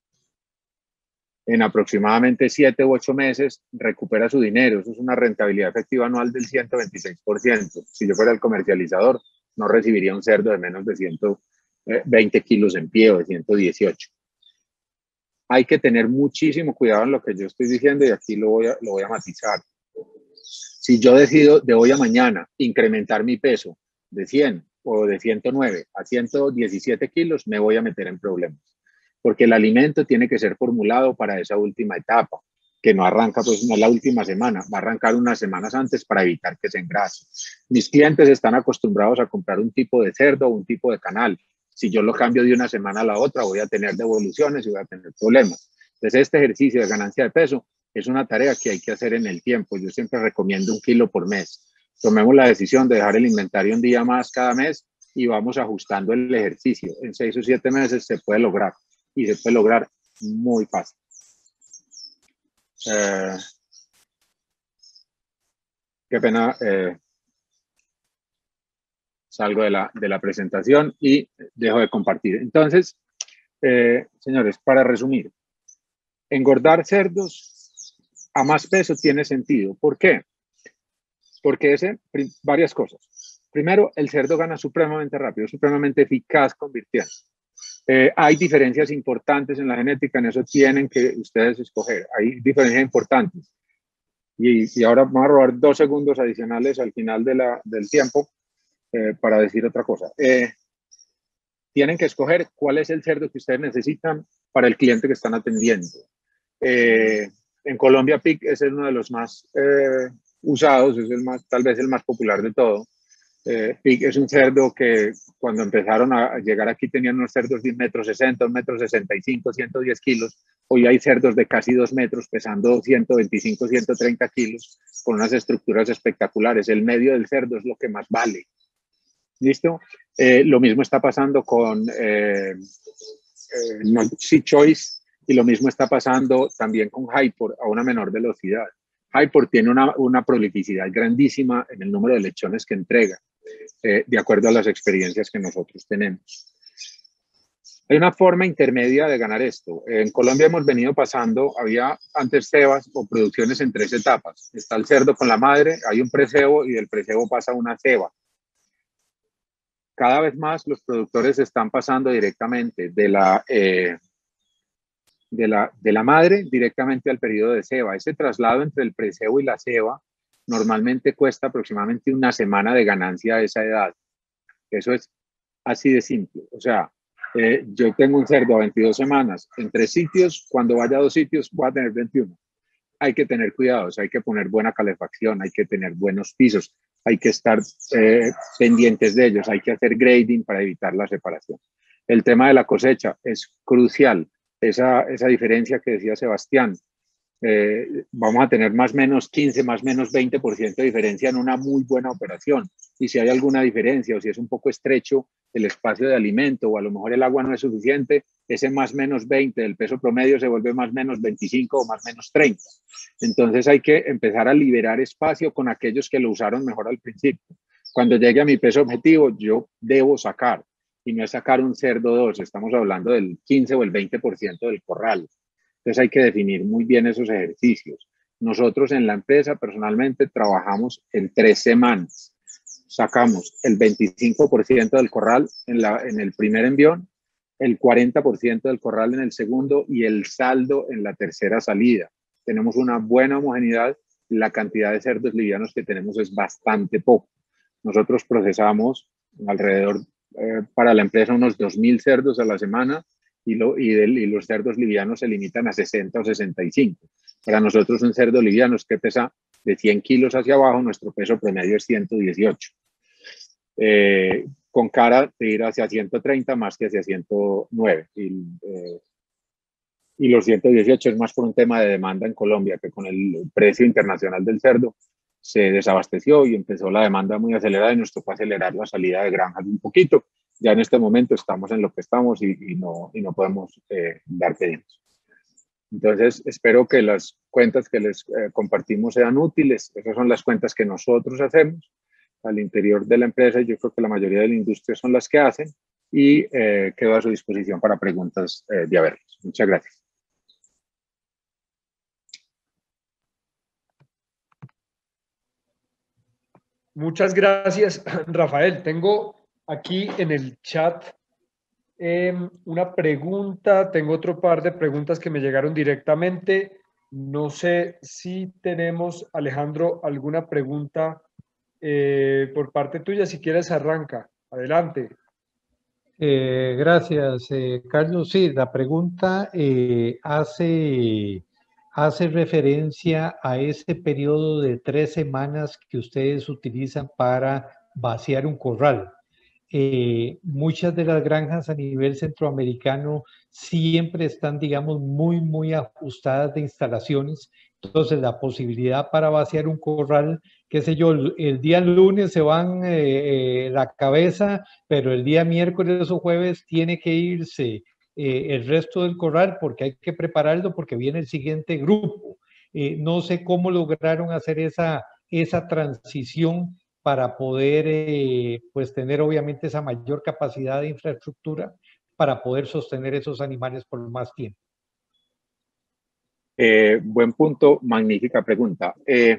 En aproximadamente siete u ocho meses recupera su dinero. Eso es una rentabilidad efectiva anual del ciento veintiséis por ciento. Si yo fuera el comercializador, no recibiría un cerdo de menos de ciento veinte kilos en pie o de ciento dieciocho. Hay que tener muchísimo cuidado en lo que yo estoy diciendo y aquí lo voy a, lo voy a matizar. Si yo decido de hoy a mañana incrementar mi peso de cien o de ciento nueve a ciento diecisiete kilos, me voy a meter en problemas. Porque el alimento tiene que ser formulado para esa última etapa, que no arranca pues no la última semana, va a arrancar unas semanas antes para evitar que se engrase. Mis clientes están acostumbrados a comprar un tipo de cerdo o un tipo de canal. Si yo lo cambio de una semana a la otra, voy a tener devoluciones y voy a tener problemas. Entonces, este ejercicio de ganancia de peso es una tarea que hay que hacer en el tiempo. Yo siempre recomiendo un kilo por mes. Tomemos la decisión de dejar el inventario un día más cada mes y vamos ajustando el ejercicio. En seis o siete meses se puede lograr y se puede lograr muy fácil. Eh, qué pena. Eh, salgo de la, de la presentación y dejo de compartir. Entonces, eh, señores, para resumir, engordar cerdos a más peso tiene sentido. ¿Por qué? Porque ese, varias cosas. Primero, el cerdo gana supremamente rápido, supremamente eficaz convirtiendo. Eh, hay diferencias importantes en la genética, en eso tienen que ustedes escoger. Hay diferencias importantes. Y, y ahora vamos a robar dos segundos adicionales al final de la, del tiempo. Eh, para decir otra cosa, eh, tienen que escoger cuál es el cerdo que ustedes necesitan para el cliente que están atendiendo. Eh, en Colombia, P I C es uno de los más eh, usados, es el más, tal vez el más popular de todo. Eh, P I C es un cerdo que cuando empezaron a llegar aquí tenían unos cerdos de un metro sesenta, un metro sesenta y cinco, ciento diez kilos. Hoy hay cerdos de casi dos metros pesando ciento veinticinco, ciento treinta kilos con unas estructuras espectaculares. El medio del cerdo es lo que más vale. ¿Listo? Eh, lo mismo está pasando con eh, eh, Sea Choice y lo mismo está pasando también con Hypor a una menor velocidad. Hypor tiene una, una prolificidad grandísima en el número de lechones que entrega, eh, de acuerdo a las experiencias que nosotros tenemos. Hay una forma intermedia de ganar esto. En Colombia hemos venido pasando, había antes cebas o producciones en tres etapas. Está el cerdo con la madre, hay un precebo y del precebo pasa una ceba. Cada vez más los productores están pasando directamente de la, eh, de la, de la madre directamente al periodo de ceba. Ese traslado entre el precebo y la ceba normalmente cuesta aproximadamente una semana de ganancia a esa edad. Eso es así de simple. O sea, eh, yo tengo un cerdo a veintidós semanas en tres sitios, cuando vaya a dos sitios voy a tener veintiuno. Hay que tener cuidados, hay que poner buena calefacción, hay que tener buenos pisos, hay que estar eh, pendientes de ellos, hay que hacer grading para evitar la separación. El tema de la cosecha es crucial, esa, esa diferencia que decía Sebastián. Eh, vamos a tener más o menos quince, más o menos veinte por ciento de diferencia en una muy buena operación. Y si hay alguna diferencia o si es un poco estrecho el espacio de alimento o a lo mejor el agua no es suficiente, ese más o menos veinte del peso promedio se vuelve más o menos veinticinco o más o menos treinta. Entonces hay que empezar a liberar espacio con aquellos que lo usaron mejor al principio. Cuando llegue a mi peso objetivo, yo debo sacar, y no es sacar un cerdo dos, estamos hablando del quince o el veinte por ciento del corral. Entonces hay que definir muy bien esos ejercicios. Nosotros en la empresa personalmente trabajamos en tres semanas. Sacamos el veinticinco por ciento del corral en, la, en el primer envión, el cuarenta por ciento del corral en el segundo y el saldo en la tercera salida. Tenemos una buena homogeneidad. La cantidad de cerdos livianos que tenemos es bastante poco. Nosotros procesamos alrededor eh, para la empresa unos dos mil cerdos a la semana. Y, lo, y, del, y los cerdos livianos se limitan a sesenta o sesenta y cinco. Para nosotros un cerdo liviano es que pesa de cien kilos hacia abajo, nuestro peso promedio es ciento dieciocho. Eh, con cara de ir hacia ciento treinta más que hacia ciento nueve. Y, eh, y los ciento dieciocho es más por un tema de demanda en Colombia, que con el precio internacional del cerdo se desabasteció y empezó la demanda muy acelerada y nos tocó acelerar la salida de granjas un poquito. Ya en este momento estamos en lo que estamos y, y, no, y no podemos eh, dar pedidos. Entonces, espero que las cuentas que les eh, compartimos sean útiles. Esas son las cuentas que nosotros hacemos al interior de la empresa y yo creo que la mayoría de la industria son las que hacen y eh, quedo a su disposición para preguntas eh, de haberlas. Muchas gracias.
Muchas gracias, Rafael. Tengo aquí en el chat eh, una pregunta, tengo otro par de preguntas que me llegaron directamente. No sé si tenemos, Alejandro, alguna pregunta eh, por parte tuya. Si quieres, arranca. Adelante.
Eh, gracias, eh, Carlos. Sí, la pregunta eh, hace, hace referencia a ese periodo de tres semanas que ustedes utilizan para vaciar un corral. Eh, muchas de las granjas a nivel centroamericano siempre están, digamos, muy, muy ajustadas de instalaciones. Entonces, la posibilidad para vaciar un corral, qué sé yo, el, el día lunes se van eh, eh, la cabeza, pero el día miércoles o jueves tiene que irse eh, el resto del corral porque hay que prepararlo porque viene el siguiente grupo. Eh, no sé cómo lograron hacer esa, esa transición para poder eh, pues tener obviamente esa mayor capacidad de infraestructura para poder sostener esos animales por más tiempo.
Eh, buen punto, magnífica pregunta. Eh,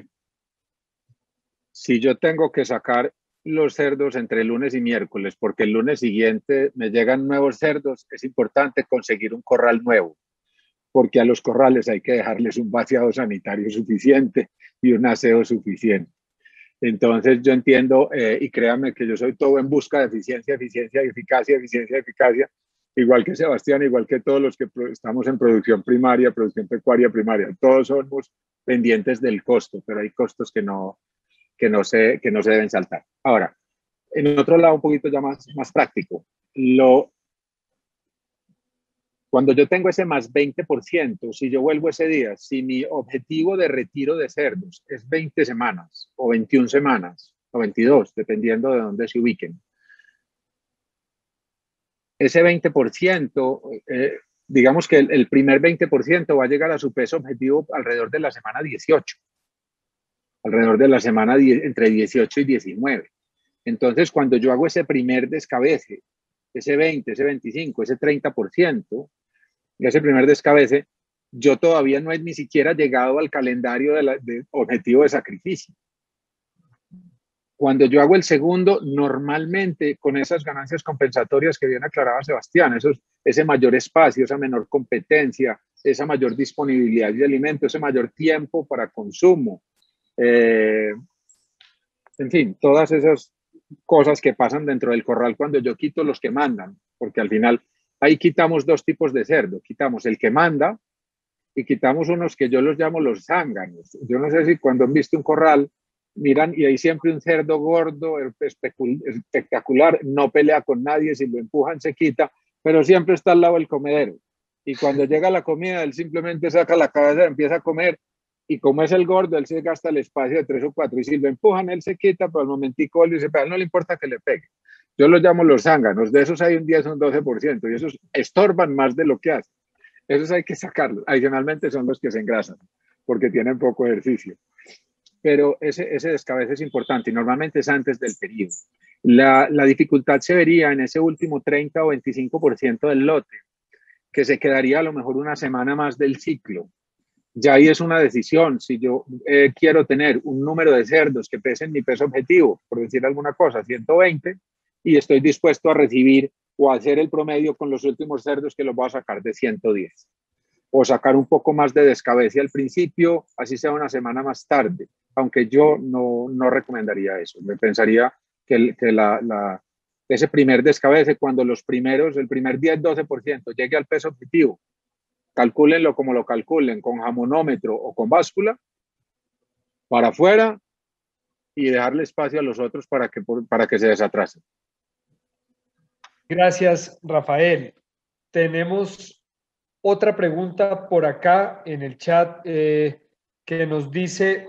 si yo tengo que sacar los cerdos entre lunes y miércoles, porque el lunes siguiente me llegan nuevos cerdos, es importante conseguir un corral nuevo, porque a los corrales hay que dejarles un vaciado sanitario suficiente y un aseo suficiente. Entonces yo entiendo, eh, y créanme que yo soy todo en busca de eficiencia, eficiencia, eficacia, eficiencia, eficacia, igual que Sebastián, igual que todos los que estamos en producción primaria, producción pecuaria primaria, todos somos pendientes del costo, pero hay costos que no, que no, se, que no se deben saltar. Ahora, en otro lado un poquito ya más, más práctico, lo, cuando yo tengo ese más veinte por ciento, si yo vuelvo ese día, si mi objetivo de retiro de cerdos es veinte semanas o veintiuna semanas o veintidós, dependiendo de dónde se ubiquen, ese veinte por ciento, eh, digamos que el, el primer veinte por ciento va a llegar a su peso objetivo alrededor de la semana dieciocho, alrededor de la semana die, entre dieciocho y diecinueve. Entonces, cuando yo hago ese primer descabece, ese veinte, ese veinticinco, ese treinta por ciento, ese primer descabece, yo todavía no he ni siquiera llegado al calendario de, la, de objetivo de sacrificio. Cuando yo hago el segundo, normalmente con esas ganancias compensatorias que bien aclaraba Sebastián, esos, ese mayor espacio, esa menor competencia, esa mayor disponibilidad de alimentos, ese mayor tiempo para consumo, eh, en fin, todas esas cosas que pasan dentro del corral cuando yo quito los que mandan, porque al final ahí quitamos dos tipos de cerdo, quitamos el que manda y quitamos unos que yo los llamo los zánganos. Yo no sé si cuando han visto un corral miran y hay siempre un cerdo gordo, espectacular, no pelea con nadie, si lo empujan se quita, pero siempre está al lado del comedero. Y cuando llega la comida, él simplemente saca la cabeza, empieza a comer, y como es el gordo, él se gasta el espacio de tres o cuatro, y si lo empujan, él se quita, pero al momentico él dice, pero no le importa que le pegue. Yo los llamo los zánganos, de esos hay un diez o un doce por ciento, y esos estorban más de lo que hacen. Esos hay que sacarlos. Adicionalmente son los que se engrasan, porque tienen poco ejercicio. Pero ese, ese descabece es importante y normalmente es antes del periodo. La, la dificultad se vería en ese último treinta o veinticinco por ciento del lote, que se quedaría a lo mejor una semana más del ciclo. Ya ahí es una decisión. Si yo eh, quiero tener un número de cerdos que pesen mi peso objetivo, por decir alguna cosa, ciento veinte, y estoy dispuesto a recibir o a hacer el promedio con los últimos cerdos que los voy a sacar de ciento diez. O sacar un poco más de descabece al principio, así sea una semana más tarde. Aunque yo no, no recomendaría eso. Me pensaría que, el, que la, la, ese primer descabece, cuando los primeros, el primer diez doce por ciento llegue al peso objetivo, calcúlenlo como lo calculen, con jamonómetro o con báscula, para afuera y dejarle espacio a los otros para que, para que se desatrasen.
Gracias, Rafael. Tenemos otra pregunta por acá en el chat eh, que nos dice: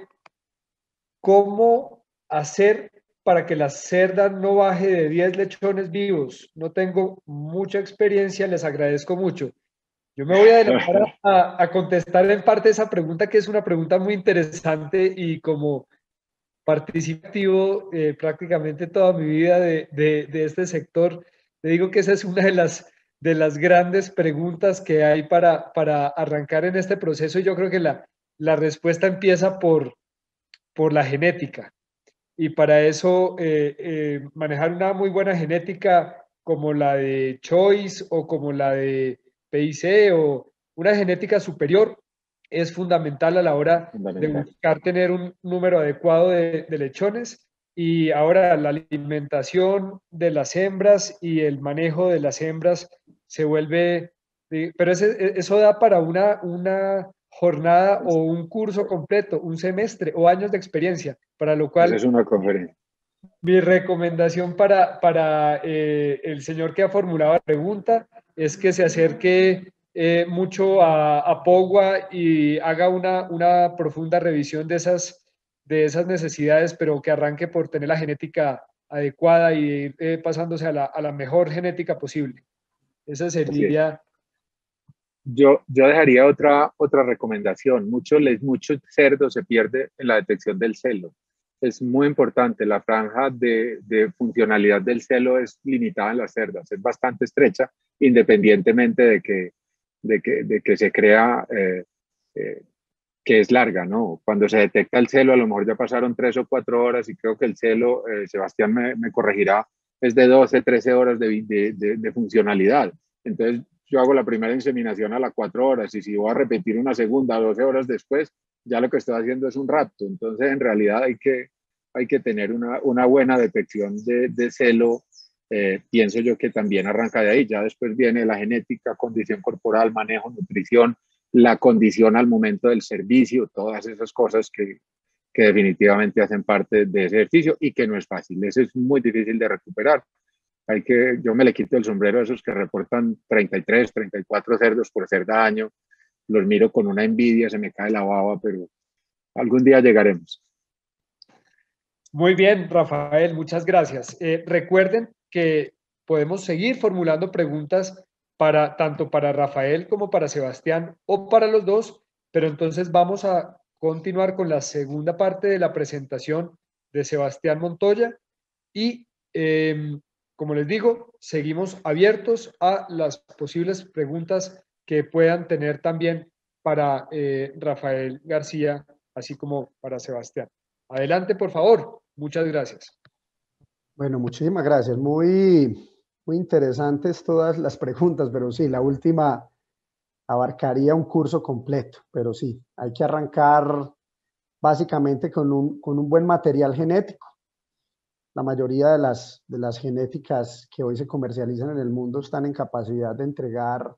¿cómo hacer para que la cerda no baje de diez lechones vivos? No tengo mucha experiencia, les agradezco mucho. Yo me voy a adelantar a, a contestar en parte esa pregunta, que es una pregunta muy interesante, y como participativo eh, prácticamente toda mi vida de, de, de este sector, te digo que esa es una de las, de las grandes preguntas que hay para, para arrancar en este proceso, y yo creo que la, la respuesta empieza por, por la genética. Y para eso eh, eh, manejar una muy buena genética como la de Choice o como la de P I C o una genética superior es fundamental a la hora fundamental. de buscar tener un número adecuado de, de lechones. Y ahora la alimentación de las hembras y el manejo de las hembras se vuelve, pero ese, eso da para una, una jornada o un curso completo, un semestre o años de experiencia, para lo cual...
Esa es una conferencia.
Mi recomendación para, para eh, el señor que ha formulado la pregunta es que se acerque eh, mucho a, a Pogua y haga una, una profunda revisión de esas, de esas necesidades, pero que arranque por tener la genética adecuada y ir eh, pasándose a la, a la mejor genética posible. Esa sería...
Yo, yo dejaría otra, otra recomendación. Mucho, mucho cerdo se pierde en la detección del celo. Es muy importante. La franja de, de funcionalidad del celo es limitada en las cerdas. Es bastante estrecha, independientemente de que, de que, de que se crea eh, eh, que es larga, ¿no? Cuando se detecta el celo, a lo mejor ya pasaron tres o cuatro horas, y creo que el celo, eh, Sebastián me, me corregirá, es de doce, trece horas de, de, de, de funcionalidad. Entonces, yo hago la primera inseminación a las cuatro horas, y si voy a repetir una segunda doce horas después, ya lo que estoy haciendo es un rapto. Entonces, en realidad hay que, hay que tener una, una buena detección de, de celo. Eh, pienso yo que también arranca de ahí. Ya después viene la genética, condición corporal, manejo, nutrición, la condición al momento del servicio, todas esas cosas que, que definitivamente hacen parte de ese ejercicio y que no es fácil. Eso es muy difícil de recuperar. Hay que, yo me le quito el sombrero a esos que reportan treinta y tres, treinta y cuatro cerdos por cerda año. Los miro con una envidia, se me cae la baba, pero algún día llegaremos.
Muy bien, Rafael, muchas gracias. Eh, recuerden que podemos seguir formulando preguntas para tanto para Rafael como para Sebastián o para los dos, pero entonces vamos a continuar con la segunda parte de la presentación de Sebastián Montoya y eh, como les digo, seguimos abiertos a las posibles preguntas que puedan tener también para eh, Rafael García, así como para Sebastián. Adelante, por favor. Muchas gracias.
Bueno, muchísimas gracias. Muy, muy interesantes todas las preguntas, pero sí, la última abarcaría un curso completo, pero sí, hay que arrancar básicamente con un, con un buen material genético. La mayoría de las, de las genéticas que hoy se comercializan en el mundo están en capacidad de entregar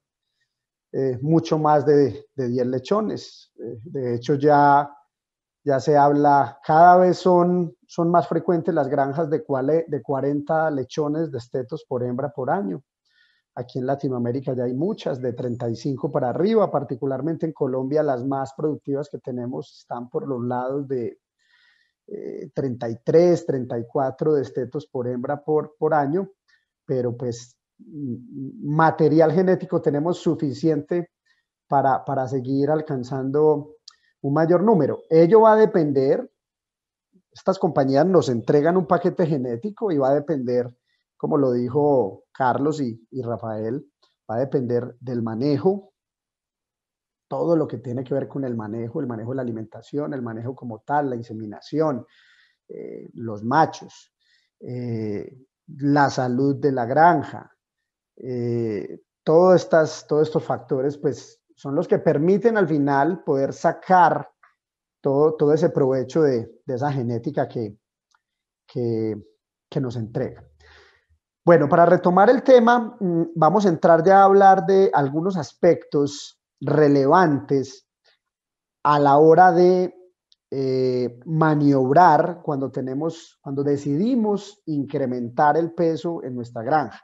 eh, mucho más de, de diez lechones. Eh, de hecho, ya, ya se habla, cada vez son, son más frecuentes las granjas de, cuale, de cuarenta lechones de estetos por hembra por año. Aquí en Latinoamérica ya hay muchas, de treinta y cinco para arriba, particularmente en Colombia las más productivas que tenemos están por los lados de eh, treinta y tres, treinta y cuatro destetos por hembra por, por año, pero pues material genético tenemos suficiente para, para seguir alcanzando un mayor número. Ello va a depender, estas compañías nos entregan un paquete genético y va a depender, como lo dijo Carlos y, y Rafael, va a depender del manejo, todo lo que tiene que ver con el manejo, el manejo de la alimentación, el manejo como tal, la inseminación, eh, los machos, eh, la salud de la granja, eh, todos, estas, todos estos factores pues son los que permiten al final poder sacar todo, todo ese provecho de, de esa genética que, que, que nos entrega. Bueno, para retomar el tema, vamos a entrar ya a hablar de algunos aspectos relevantes a la hora de eh, maniobrar cuando tenemos, cuando decidimos incrementar el peso en nuestra granja.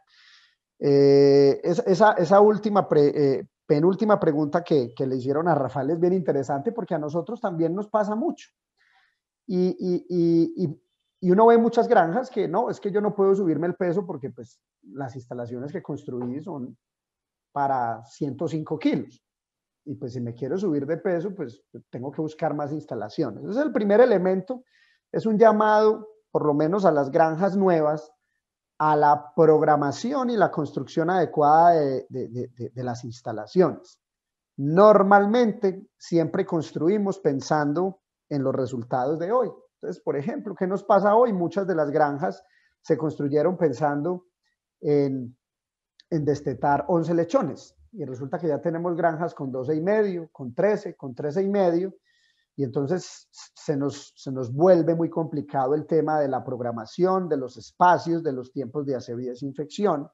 Eh, esa, esa última, pre, eh, penúltima pregunta que, que le hicieron a Rafael es bien interesante porque a nosotros también nos pasa mucho. Y, y, y, y, y uno ve muchas granjas que no, es que yo no puedo subirme el peso porque pues las instalaciones que construí son para ciento cinco kilos. Y pues si me quiero subir de peso, pues tengo que buscar más instalaciones. Entonces el primer elemento es un llamado, por lo menos a las granjas nuevas, a la programación y la construcción adecuada de, de, de, de las instalaciones. Normalmente siempre construimos pensando en los resultados de hoy. Entonces, por ejemplo, ¿qué nos pasa hoy? Muchas de las granjas se construyeron pensando en, en destetar once lechones. Y resulta que ya tenemos granjas con doce y medio, con trece, con trece y medio. Y entonces se nos, se nos vuelve muy complicado el tema de la programación, de los espacios, de los tiempos de aseo y desinfección.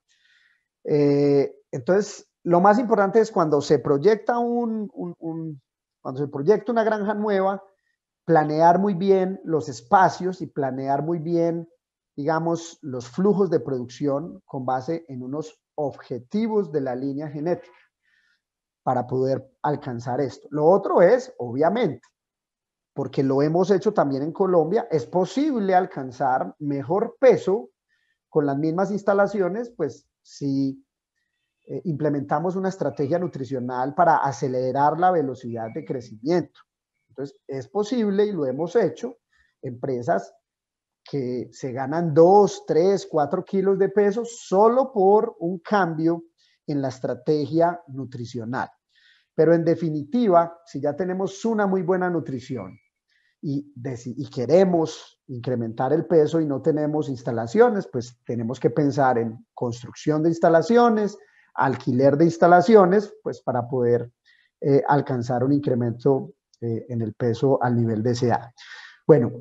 Eh, entonces, lo más importante es cuando se proyecta un, un, un, cuando se proyecta una granja nueva, planear muy bien los espacios y planear muy bien, digamos, los flujos de producción con base en unos objetivos de la línea genética para poder alcanzar esto. Lo otro es, obviamente, porque lo hemos hecho también en Colombia, es posible alcanzar mejor peso con las mismas instalaciones, pues si eh, implementamos una estrategia nutricional para acelerar la velocidad de crecimiento. Entonces, es posible y lo hemos hecho, empresas que se ganan dos, tres, cuatro kilos de peso solo por un cambio en la estrategia nutricional. Pero en definitiva, si ya tenemos una muy buena nutrición y, y queremos incrementar el peso y no tenemos instalaciones, pues tenemos que pensar en construcción de instalaciones, alquiler de instalaciones, pues para poder eh, alcanzar un incremento eh, en el peso al nivel deseado. Bueno,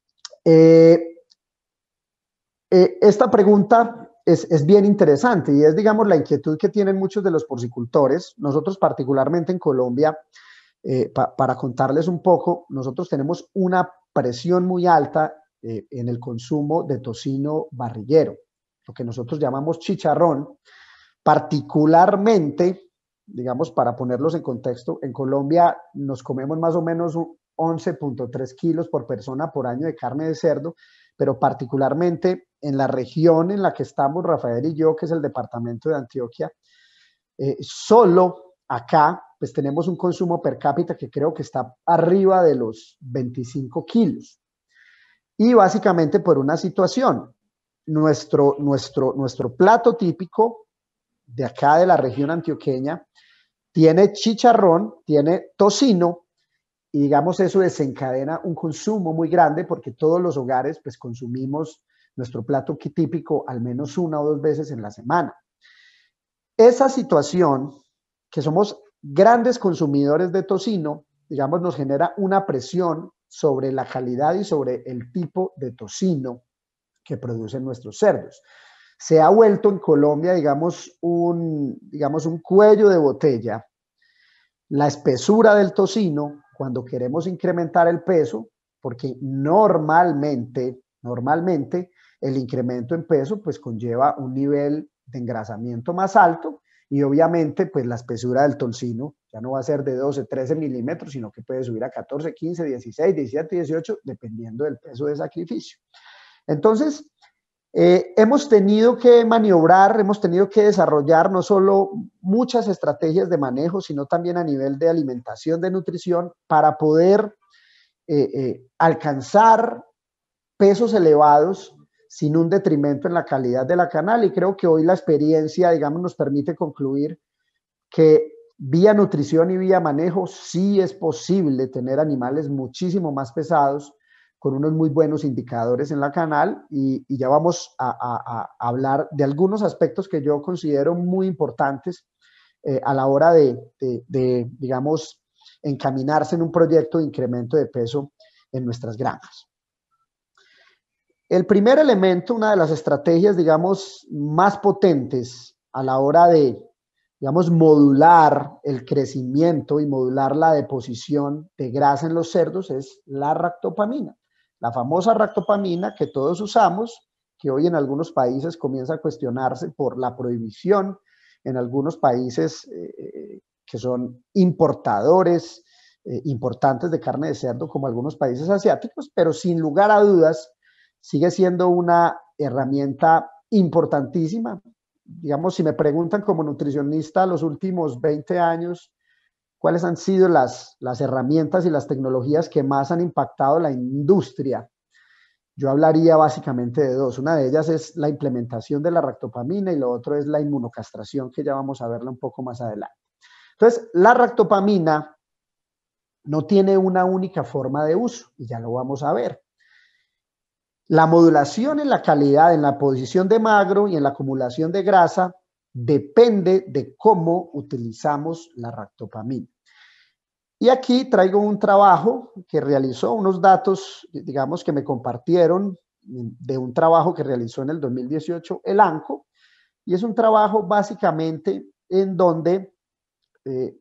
eh, eh, esta pregunta es, es bien interesante y es, digamos, la inquietud que tienen muchos de los porcicultores. Nosotros particularmente en Colombia, eh, pa, para contarles un poco, nosotros tenemos una presión muy alta eh, en el consumo de tocino barriguero, lo que nosotros llamamos chicharrón, particularmente, digamos, para ponerlos en contexto, en Colombia nos comemos más o menos once punto tres kilos por persona por año de carne de cerdo, pero particularmente en la región en la que estamos, Rafael y yo, que es el departamento de Antioquia, eh, solo acá, pues tenemos un consumo per cápita que creo que está arriba de los veinticinco kilos. Y básicamente por una situación. nuestro, nuestro, nuestro plato típico de acá de la región antioqueña tiene chicharrón, tiene tocino, y digamos eso desencadena un consumo muy grande porque todos los hogares pues consumimos nuestro plato típico al menos una o dos veces en la semana. Esa situación, que somos grandes consumidores de tocino, digamos, nos genera una presión sobre la calidad y sobre el tipo de tocino que producen nuestros cerdos. Se ha vuelto en Colombia, digamos, un, digamos, un cuello de botella. La espesura del tocino, cuando queremos incrementar el peso, porque normalmente, normalmente el incremento en peso pues conlleva un nivel de engrasamiento más alto y obviamente pues la espesura del tocino ya no va a ser de doce, trece milímetros, sino que puede subir a catorce, quince, dieciséis, diecisiete, dieciocho, dependiendo del peso de sacrificio. Entonces, eh, hemos tenido que maniobrar, hemos tenido que desarrollar no solo muchas estrategias de manejo, sino también a nivel de alimentación, de nutrición, para poder eh, eh, alcanzar pesos elevados sin un detrimento en la calidad de la canal. Y creo que hoy la experiencia, digamos, nos permite concluir que vía nutrición y vía manejo sí es posible tener animales muchísimo más pesados con unos muy buenos indicadores en la canal, y, y ya vamos a, a, a hablar de algunos aspectos que yo considero muy importantes eh, a la hora de, de, de, digamos, encaminarse en un proyecto de incremento de peso en nuestras granjas. El primer elemento, una de las estrategias, digamos, más potentes a la hora de, digamos, modular el crecimiento y modular la deposición de grasa en los cerdos es la ractopamina. La famosa ractopamina que todos usamos, que hoy en algunos países comienza a cuestionarse por la prohibición en algunos países eh, que son importadores eh, importantes de carne de cerdo, como algunos países asiáticos, pero sin lugar a dudas sigue siendo una herramienta importantísima. Digamos, si me preguntan como nutricionista los últimos veinte años, ¿cuáles han sido las, las herramientas y las tecnologías que más han impactado la industria? Yo hablaría básicamente de dos. Una de ellas es la implementación de la ractopamina y lo otro es la inmunocastración, que ya vamos a verla un poco más adelante. Entonces, la ractopamina no tiene una única forma de uso y ya lo vamos a ver. La modulación en la calidad, en la posición de magro y en la acumulación de grasa depende de cómo utilizamos la ractopamina. Y aquí traigo un trabajo que realizó, unos datos, digamos, que me compartieron de un trabajo que realizó en el dos mil dieciocho el ANCO, y es un trabajo básicamente en donde eh,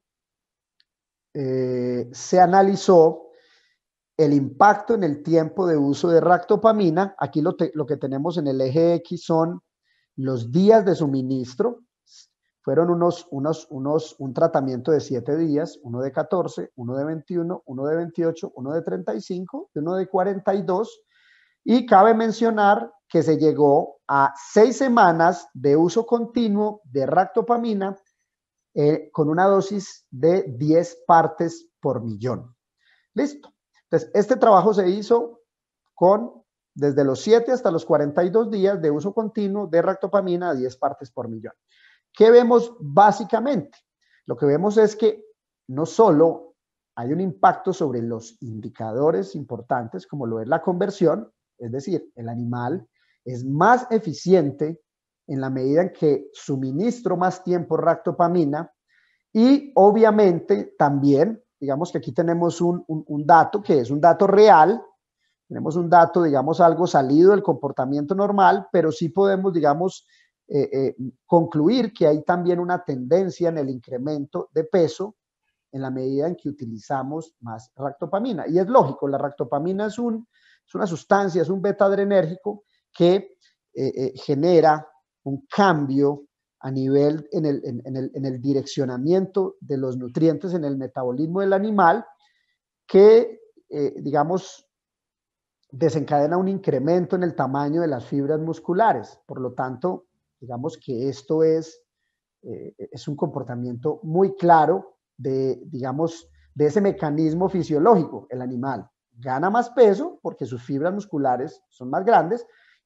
eh, se analizó el impacto en el tiempo de uso de ractopamina. Aquí lo, te, lo que tenemos en el eje X son los días de suministro. Fueron unos, unos, unos, un tratamiento de siete días, uno de catorce, uno de veintiuno, uno de veintiocho, uno de treinta y cinco, uno de cuarenta y dos. Y cabe mencionar que se llegó a seis semanas de uso continuo de ractopamina eh, con una dosis de diez partes por millón. Listo. Entonces, este trabajo se hizo con desde los siete hasta los cuarenta y dos días de uso continuo de ractopamina a diez partes por millón. ¿Qué vemos básicamente? Lo que vemos es que no solo hay un impacto sobre los indicadores importantes, como lo es la conversión, es decir, el animal es más eficiente en la medida en que suministro más tiempo ractopamina, y obviamente también, digamos que aquí tenemos un, un, un dato que es un dato real, tenemos un dato, digamos, algo salido del comportamiento normal, pero sí podemos, digamos, Eh, eh, concluir que hay también una tendencia en el incremento de peso en la medida en que utilizamos más ractopamina. Y es lógico, la ractopamina es, un, es una sustancia, es un beta-adrenérgico que eh, eh, genera un cambio a nivel en el, en, en, el, en el direccionamiento de los nutrientes en el metabolismo del animal que, eh, digamos, desencadena un incremento en el tamaño de las fibras musculares. Por lo tanto, digamos que esto es, eh, es un comportamiento muy claro de, digamos, de ese mecanismo fisiológico. El animal gana más peso porque sus fibras musculares son más grandes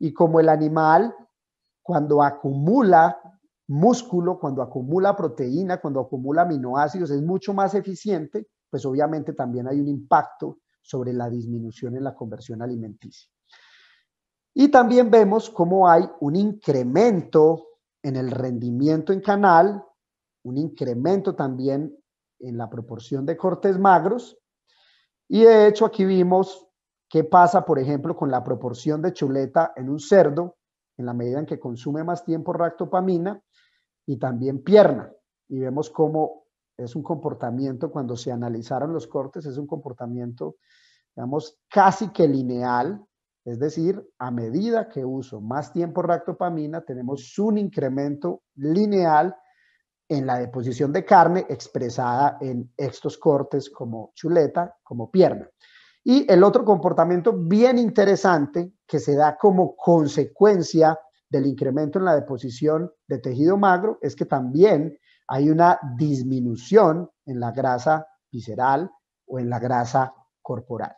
y como el animal, cuando acumula músculo, cuando acumula proteína, cuando acumula aminoácidos, es mucho más eficiente, pues obviamente también hay un impacto sobre la disminución en la conversión alimenticia. Y también vemos cómo hay un incremento en el rendimiento en canal, un incremento también en la proporción de cortes magros, y de hecho aquí vimos qué pasa, por ejemplo, con la proporción de chuleta en un cerdo, en la medida en que consume más tiempo ractopamina, y también pierna, y vemos cómo es un comportamiento, cuando se analizaron los cortes, es un comportamiento, digamos, casi que lineal, es decir, a medida que uso más tiempo ractopamina, tenemos un incremento lineal en la deposición de carne expresada en estos cortes como chuleta, como pierna. Y el otro comportamiento bien interesante que se da como consecuencia del incremento en la deposición de tejido magro es que también hay una disminución en la grasa visceral o en la grasa corporal.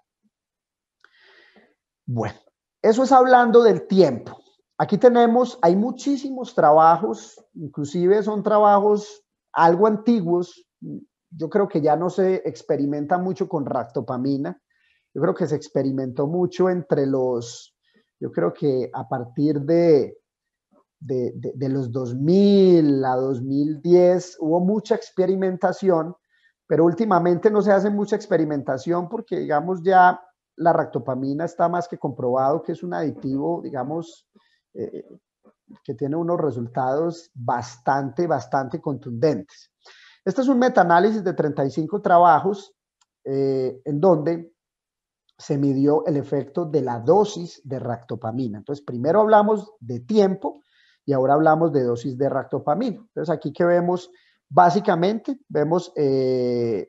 Bueno, eso es hablando del tiempo. Aquí tenemos, hay muchísimos trabajos, inclusive son trabajos algo antiguos. Yo creo que ya no se experimenta mucho con ractopamina. Yo creo que se experimentó mucho entre los, yo creo que a partir de, de, de, de los dos mil a dos mil diez hubo mucha experimentación, pero últimamente no se hace mucha experimentación porque, digamos, ya la ractopamina está más que comprobado que es un aditivo, digamos, eh, que tiene unos resultados bastante, bastante contundentes. Este es un metaanálisis de treinta y cinco trabajos eh, en donde se midió el efecto de la dosis de ractopamina. Entonces, primero hablamos de tiempo y ahora hablamos de dosis de ractopamina. Entonces, aquí que vemos, básicamente, vemos, eh,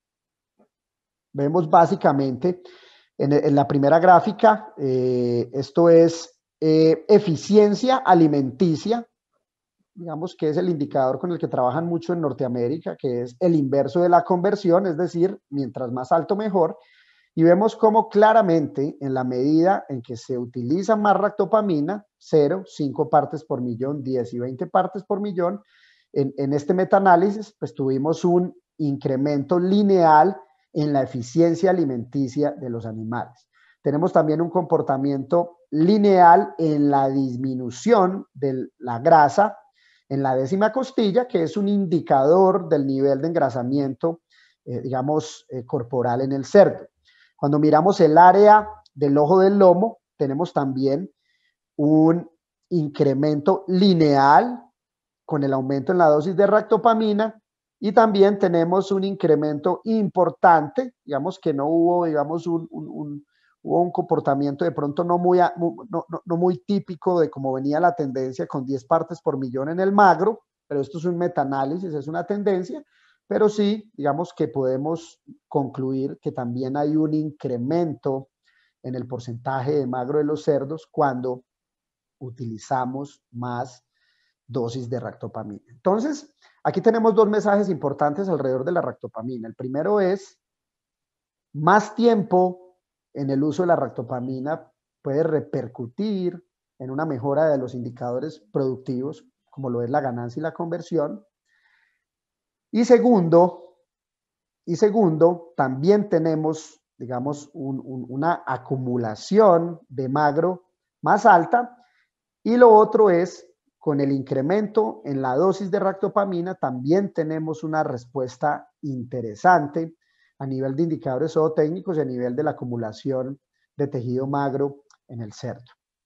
vemos básicamente en, en la primera gráfica, eh, esto es eh, eficiencia alimenticia, digamos que es el indicador con el que trabajan mucho en Norteamérica, que es el inverso de la conversión, es decir, mientras más alto mejor. Y vemos cómo claramente en la medida en que se utiliza más ractopamina, cero, cinco partes por millón, diez y veinte partes por millón, en, en este metaanálisis pues tuvimos un incremento lineal en la eficiencia alimenticia de los animales. Tenemos también un comportamiento lineal en la disminución de la grasa en la décima costilla, que es un indicador del nivel de engrasamiento, eh, digamos, eh, corporal en el cerdo. Cuando miramos el área del ojo del lomo, tenemos también un incremento lineal con el aumento en la dosis de ractopamina y también tenemos un incremento importante, digamos que no hubo, digamos, un, un, un, hubo un comportamiento de pronto no muy, no, no, no muy típico de cómo venía la tendencia con diez partes por millón en el magro, pero esto es un metaanálisis, es una tendencia. Pero sí, digamos que podemos concluir que también hay un incremento en el porcentaje de magro de los cerdos cuando utilizamos más dosis de ractopamina. Entonces, aquí tenemos dos mensajes importantes alrededor de la ractopamina. El primero es, más tiempo en el uso de la ractopamina puede repercutir en una mejora de los indicadores productivos, como lo es la ganancia y la conversión. Y segundo, y segundo, también tenemos, digamos, un, un, una acumulación de magro más alta. Y lo otro es, con el incremento en la dosis de ractopamina, también tenemos una respuesta interesante a nivel de indicadores zootécnicos y a nivel de la acumulación de tejido magro en el cerdo.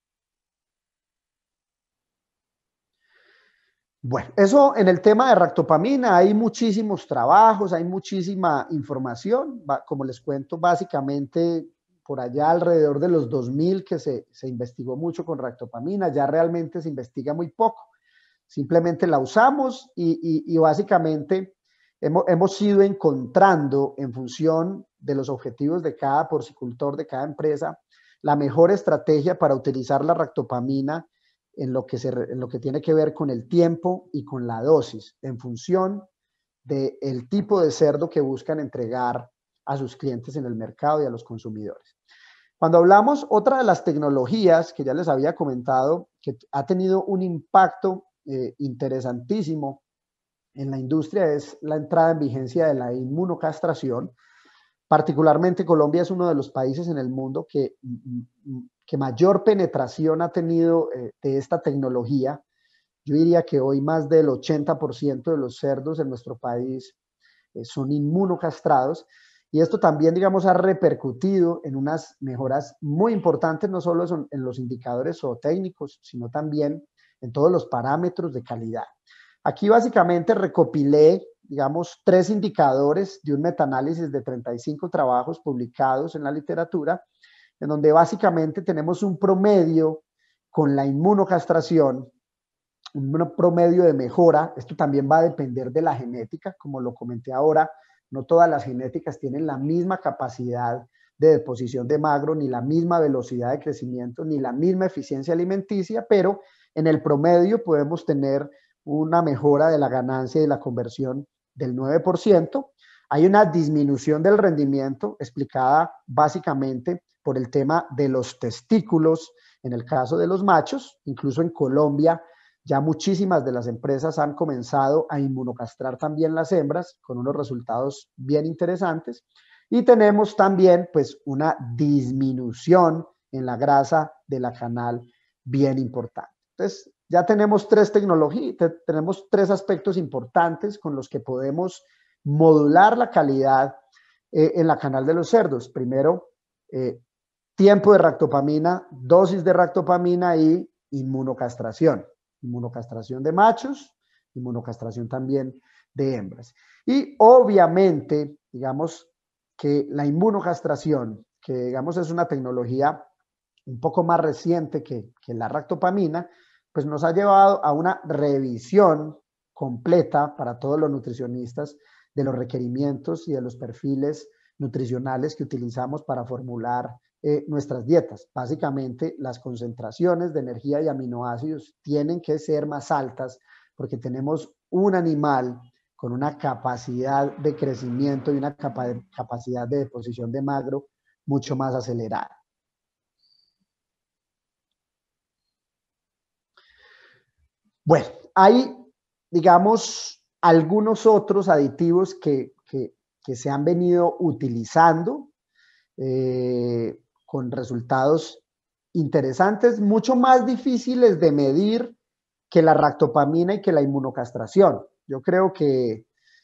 Bueno, eso en el tema de ractopamina hay muchísimos trabajos, hay muchísima información. Como les cuento, básicamente por allá alrededor de los dos mil que se, se investigó mucho con ractopamina, ya realmente se investiga muy poco. Simplemente la usamos y, y, y básicamente hemos, hemos ido encontrando en función de los objetivos de cada porcicultor, de cada empresa, la mejor estrategia para utilizar la ractopamina en lo que, se, en lo que tiene que ver con el tiempo y con la dosis, en función del tipo de cerdo que buscan entregar a sus clientes en el mercado y a los consumidores. Cuando hablamos, otra de las tecnologías que ya les había comentado, que ha tenido un impacto eh, interesantísimo en la industria, es la entrada en vigencia de la inmunocastración. Particularmente Colombia es uno de los países en el mundo que, que mayor penetración ha tenido eh, de esta tecnología. Yo diría que hoy más del ochenta por ciento de los cerdos en nuestro país eh, son inmunocastrados. Y esto también, digamos, ha repercutido en unas mejoras muy importantes, no solo son en los indicadores zootécnicos, sino también en todos los parámetros de calidad. Aquí básicamente recopilé, digamos, tres indicadores de un metaanálisis de treinta y cinco trabajos publicados en la literatura, en donde básicamente tenemos un promedio con la inmunocastración, un promedio de mejora. Esto también va a depender de la genética, como lo comenté ahora. No todas las genéticas tienen la misma capacidad de deposición de magro, ni la misma velocidad de crecimiento, ni la misma eficiencia alimenticia, pero en el promedio podemos tener una mejora de la ganancia y la conversión del nueve por ciento. Hay una disminución del rendimiento explicada básicamente por el tema de los testículos en el caso de los machos. Incluso en Colombia ya muchísimas de las empresas han comenzado a inmunocastrar también las hembras con unos resultados bien interesantes. Y tenemos también pues una disminución en la grasa de la canal bien importante. Entonces ya tenemos tres tecnologías, tenemos tres aspectos importantes con los que podemos modular la calidad eh, en la canal de los cerdos. Primero, eh, tiempo de ractopamina, dosis de ractopamina y inmunocastración. Inmunocastración de machos, inmunocastración también de hembras. Y obviamente, digamos que la inmunocastración, que digamos es una tecnología un poco más reciente que, que la ractopamina, pues nos ha llevado a una revisión completa para todos los nutricionistas de los requerimientos y de los perfiles nutricionales que utilizamos para formular eh, nuestras dietas. Básicamente, las concentraciones de energía y aminoácidos tienen que ser más altas porque tenemos un animal con una capacidad de crecimiento y una capa capacidad de deposición de magro mucho más acelerada. Bueno, hay, digamos, algunos otros aditivos que, que, que se han venido utilizando eh, con resultados interesantes, mucho más difíciles de medir que la ractopamina y que la inmunocastración. Yo creo que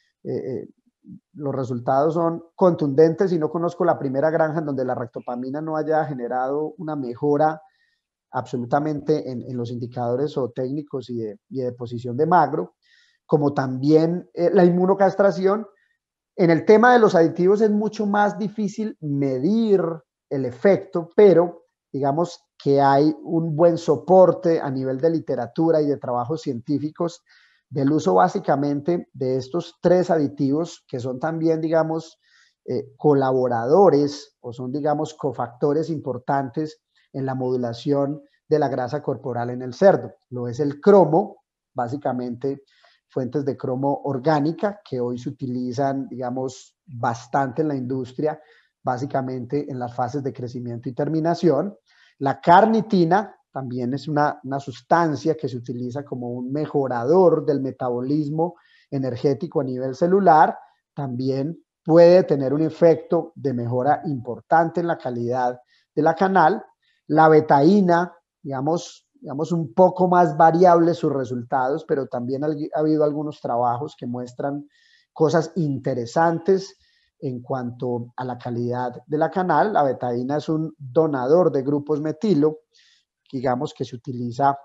eh, los resultados son contundentes y no conozco la primera granja en donde la ractopamina no haya generado una mejora absolutamente en, en los indicadores zootécnicos y de, y de deposición de magro, como también eh, la inmunocastración. En el tema de los aditivos es mucho más difícil medir el efecto, pero digamos que hay un buen soporte a nivel de literatura y de trabajos científicos del uso básicamente de estos tres aditivos que son también, digamos, eh, colaboradores o son, digamos, cofactores importantes en la modulación de la grasa corporal en el cerdo. Lo es el cromo, básicamente fuentes de cromo orgánica que hoy se utilizan, digamos, bastante en la industria, básicamente en las fases de crecimiento y terminación. La carnitina también es una, una sustancia que se utiliza como un mejorador del metabolismo energético a nivel celular. También puede tener un efecto de mejora importante en la calidad de la canal. La betaína, digamos, digamos un poco más variables sus resultados, pero también ha habido algunos trabajos que muestran cosas interesantes en cuanto a la calidad de la canal. La betaína es un donador de grupos metilo, digamos que se utiliza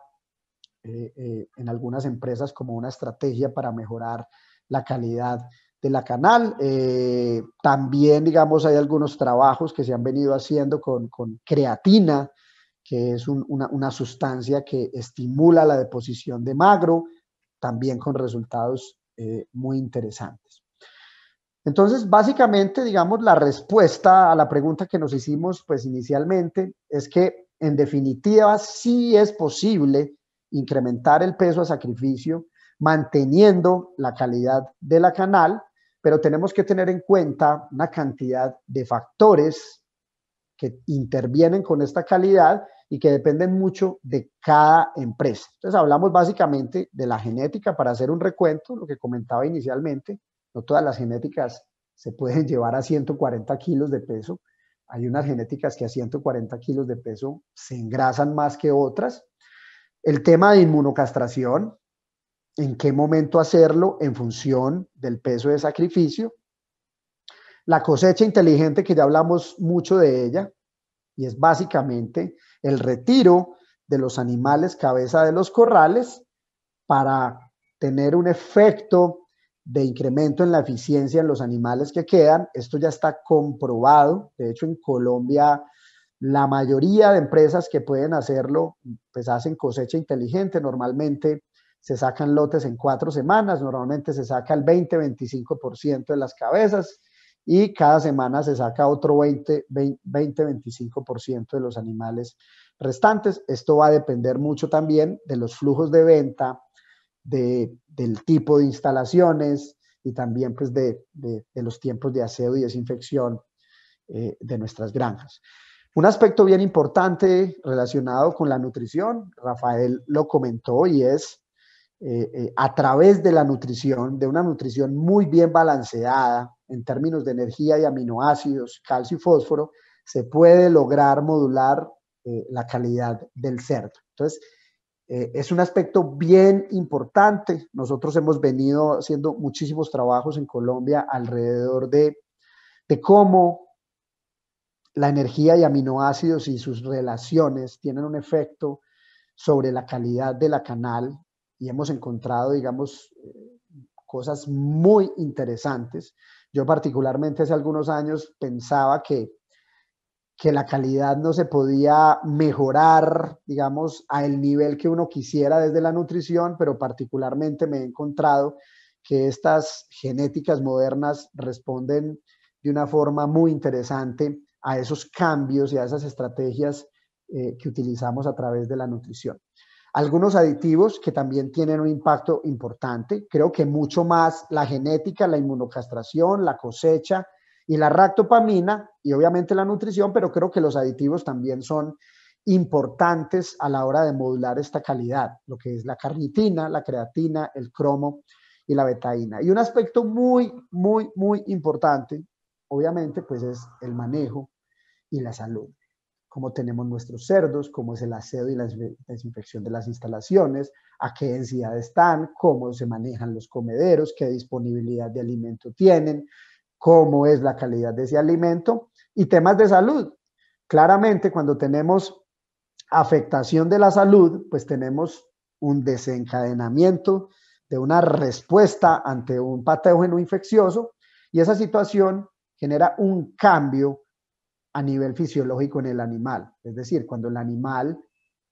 eh, eh, en algunas empresas como una estrategia para mejorar la calidad de la canal. Eh, también, digamos, hay algunos trabajos que se han venido haciendo con, con creatina, que es un, una, una sustancia que estimula la deposición de magro, también con resultados eh, muy interesantes. Entonces, básicamente, digamos, la respuesta a la pregunta que nos hicimos, pues, inicialmente, es que, en definitiva, sí es posible incrementar el peso a sacrificio, manteniendo la calidad de la canal, pero tenemos que tener en cuenta una cantidad de factores que intervienen con esta calidad y que dependen mucho de cada empresa. Entonces hablamos básicamente de la genética para hacer un recuento, lo que comentaba inicialmente. No todas las genéticas se pueden llevar a ciento cuarenta kilos de peso. Hay unas genéticas que a ciento cuarenta kilos de peso se engrasan más que otras. El tema de inmunocastración, en qué momento hacerlo en función del peso de sacrificio. La cosecha inteligente, que ya hablamos mucho de ella, y es básicamente el retiro de los animales cabeza de los corrales para tener un efecto de incremento en la eficiencia en los animales que quedan. Esto ya está comprobado. De hecho, en Colombia, la mayoría de empresas que pueden hacerlo, pues hacen cosecha inteligente. Normalmente se sacan lotes en cuatro semanas, normalmente se saca el veinte a veinticinco por ciento de las cabezas y cada semana se saca otro veinte a veinticinco por ciento de los animales restantes. Esto va a depender mucho también de los flujos de venta, de, del tipo de instalaciones y también pues de, de, de los tiempos de aseo y desinfección eh, de nuestras granjas. Un aspecto bien importante relacionado con la nutrición, Rafael lo comentó, y es eh, eh, a través de la nutrición, de una nutrición muy bien balanceada en términos de energía y aminoácidos, calcio y fósforo, se puede lograr modular eh, la calidad del cerdo. Entonces, eh, es un aspecto bien importante. Nosotros hemos venido haciendo muchísimos trabajos en Colombia alrededor de, de cómo la energía y aminoácidos y sus relaciones tienen un efecto sobre la calidad de la canal, y hemos encontrado, digamos, cosas muy interesantes. Yo particularmente hace algunos años pensaba que, que la calidad no se podía mejorar, digamos, a el nivel que uno quisiera desde la nutrición, pero particularmente me he encontrado que estas genéticas modernas responden de una forma muy interesante a esos cambios y a esas estrategias eh, que utilizamos a través de la nutrición. Algunos aditivos que también tienen un impacto importante, creo que mucho más la genética, la inmunocastración, la cosecha y la ractopamina, y obviamente la nutrición, pero creo que los aditivos también son importantes a la hora de modular esta calidad, lo que es la carnitina, la creatina, el cromo y la betaína. Y un aspecto muy, muy, muy importante, obviamente, pues es el manejo y la salud. Cómo tenemos nuestros cerdos, cómo es el aseo y la desinfección de las instalaciones, a qué densidad están, cómo se manejan los comederos, qué disponibilidad de alimento tienen, cómo es la calidad de ese alimento y temas de salud. Claramente, cuando tenemos afectación de la salud, pues tenemos un desencadenamiento de una respuesta ante un patógeno infeccioso, y esa situación genera un cambio a nivel fisiológico en el animal. Es decir, cuando el animal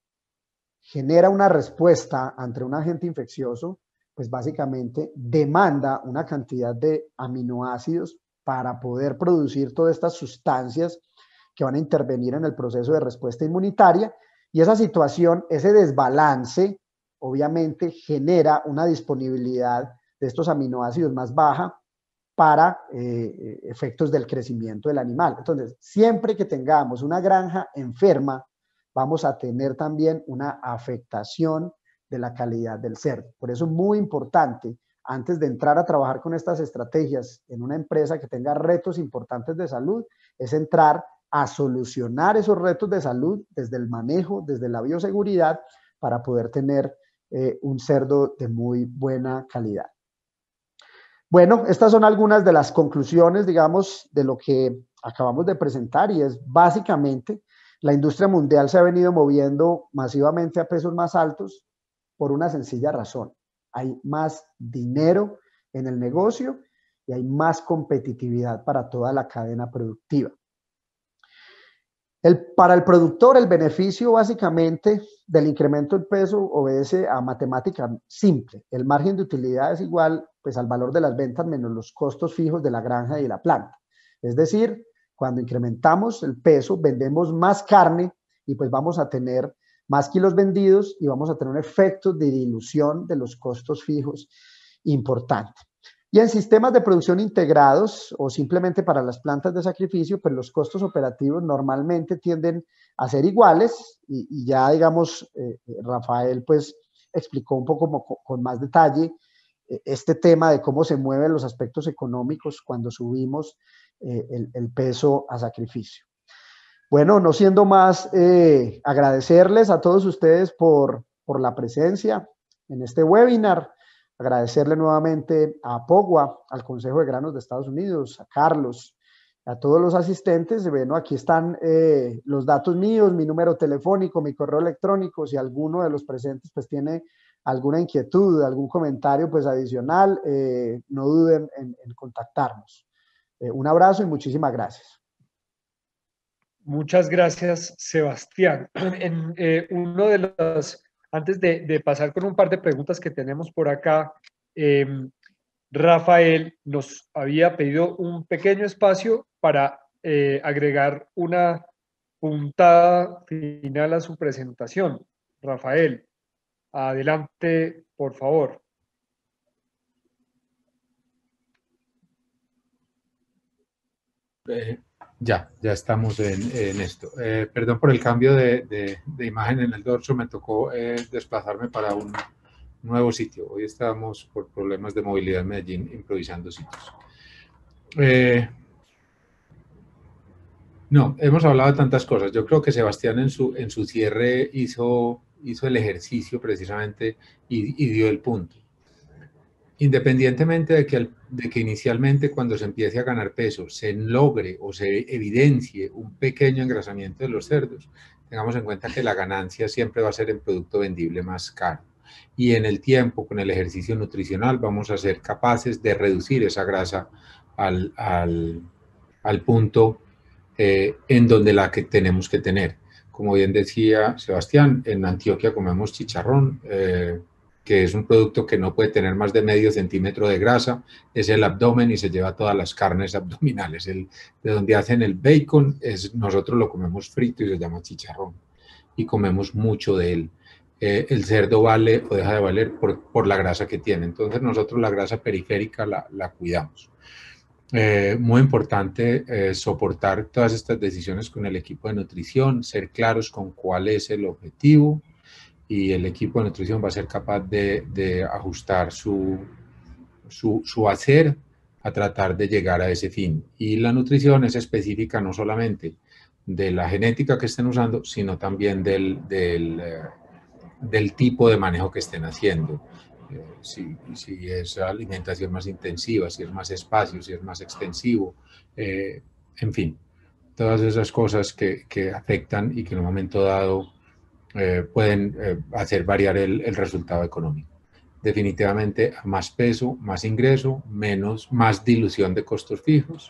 genera una respuesta ante un agente infeccioso, pues básicamente demanda una cantidad de aminoácidos para poder producir todas estas sustancias que van a intervenir en el proceso de respuesta inmunitaria, y esa situación, ese desbalance, obviamente genera una disponibilidad de estos aminoácidos más baja para eh, efectos del crecimiento del animal. Entonces, siempre que tengamos una granja enferma, vamos a tener también una afectación de la calidad del cerdo. Por eso es muy importante, antes de entrar a trabajar con estas estrategias en una empresa que tenga retos importantes de salud, es entrar a solucionar esos retos de salud desde el manejo, desde la bioseguridad, para poder tener eh, un cerdo de muy buena calidad. Bueno, estas son algunas de las conclusiones, digamos, de lo que acabamos de presentar, y es básicamente la industria mundial se ha venido moviendo masivamente a pesos más altos por una sencilla razón. Hay más dinero en el negocio y hay más competitividad para toda la cadena productiva. El, para el productor, el beneficio básicamente del incremento en peso obedece a matemática simple. El margen de utilidad es igual pues, al valor de las ventas menos los costos fijos de la granja y la planta. Es decir, cuando incrementamos el peso, vendemos más carne y pues vamos a tener más kilos vendidos y vamos a tener un efecto de dilución de los costos fijos importante. Y en sistemas de producción integrados o simplemente para las plantas de sacrificio, pues los costos operativos normalmente tienden a ser iguales y, y ya, digamos, eh, Rafael pues explicó un poco como, con más detalle eh, este tema de cómo se mueven los aspectos económicos cuando subimos eh, el, el peso a sacrificio. Bueno, no siendo más, eh, agradecerles a todos ustedes por, por la presencia en este webinar. Agradecerle nuevamente a Apogua, al Consejo de Granos de Estados Unidos, a Carlos, a todos los asistentes. Bueno, aquí están eh, los datos míos, mi número telefónico, mi correo electrónico. Si alguno de los presentes pues tiene alguna inquietud, algún comentario pues adicional, eh, no duden en, en contactarnos. Eh, un abrazo y muchísimas gracias.
Muchas gracias, Sebastián. En, eh, uno de los, antes de, de pasar con un par de preguntas que tenemos por acá, eh, Rafael nos había pedido un pequeño espacio para eh, agregar una puntada final a su presentación. Rafael, adelante, por favor.
Eh, ya, ya estamos en, en esto. Eh, perdón por el cambio de, de, de imagen en el dorso, me tocó eh, desplazarme para un nuevo sitio. Hoy estamos por problemas de movilidad en Medellín improvisando sitios. Eh, no, hemos hablado de tantas cosas. Yo creo que Sebastián en su, en su cierre hizo, hizo el ejercicio precisamente y, y dio el punto. Independientemente de que, de que inicialmente cuando se empiece a ganar peso se logre o se evidencie un pequeño engrasamiento de los cerdos, tengamos en cuenta que la ganancia siempre va a ser en producto vendible más caro. Y en el tiempo, con el ejercicio nutricional, vamos a ser capaces de reducir esa grasa al, al, al punto eh, en donde la que tenemos que tener. Como bien decía Sebastián, en Antioquia comemos chicharrón, eh, que es un producto que no puede tener más de medio centímetro de grasa, es el abdomen y se lleva todas las carnes abdominales. El, de donde hacen el bacon, es, nosotros lo comemos frito y se llama chicharrón. Y comemos mucho de él. Eh, el cerdo vale o deja de valer por, por la grasa que tiene. Entonces nosotros la grasa periférica la, la cuidamos. Eh, muy importante eh, soportar todas estas decisiones con el equipo de nutrición, ser claros con cuál es el objetivo, y el equipo de nutrición va a ser capaz de, de ajustar su, su, su hacer a tratar de llegar a ese fin. Y la nutrición es específica no solamente de la genética que estén usando, sino también del, del, eh, del tipo de manejo que estén haciendo. Eh, si, si es alimentación más intensiva, si es más espacio, si es más extensivo, eh, en fin, todas esas cosas que, que afectan y que en un momento dado Eh, pueden eh, hacer variar el, el resultado económico. Definitivamente más peso, más ingreso, menos, más dilución de costos fijos,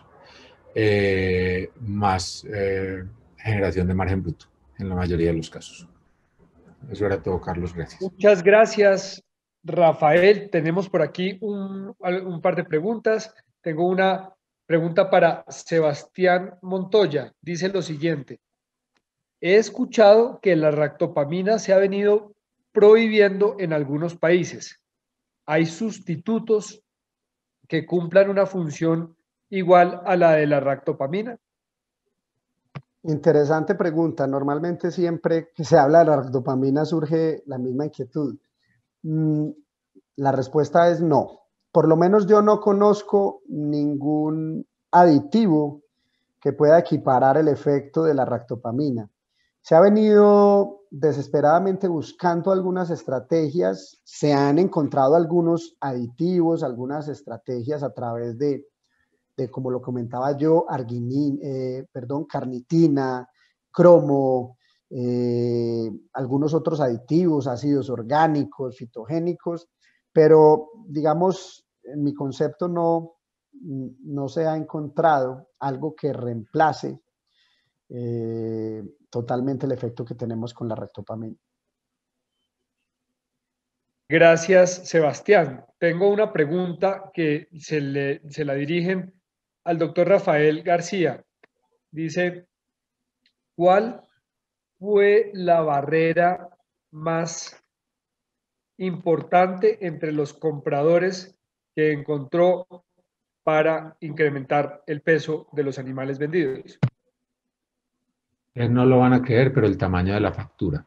eh, más eh, generación de margen bruto en la mayoría de los casos. Eso era todo, Carlos, gracias.
Muchas gracias, Rafael. Tenemos por aquí un, un par de preguntas. Tengo una pregunta para Sebastián Montoya. Dice lo siguiente. He escuchado que la ractopamina se ha venido prohibiendo en algunos países. ¿Hay sustitutos que cumplan una función igual a la de la ractopamina?
Interesante pregunta. Normalmente siempre que se habla de la ractopamina surge la misma inquietud. Mm, la respuesta es no. Por lo menos yo no conozco ningún aditivo que pueda equiparar el efecto de la ractopamina. Se ha venido desesperadamente buscando algunas estrategias, se han encontrado algunos aditivos, algunas estrategias a través de, de como lo comentaba yo, arginina, eh, perdón, carnitina, cromo, eh, algunos otros aditivos, ácidos orgánicos, fitogénicos, pero digamos, en mi concepto no, no se ha encontrado algo que reemplace eh, totalmente el efecto que tenemos con la ractopamina.
Gracias, Sebastián. Tengo una pregunta que se, le, se la dirigen al doctor Rafael García. Dice, ¿cuál fue la barrera más importante entre los compradores que encontró para incrementar el peso de los animales vendidos?
Eh, No lo van a creer, pero el tamaño de la factura.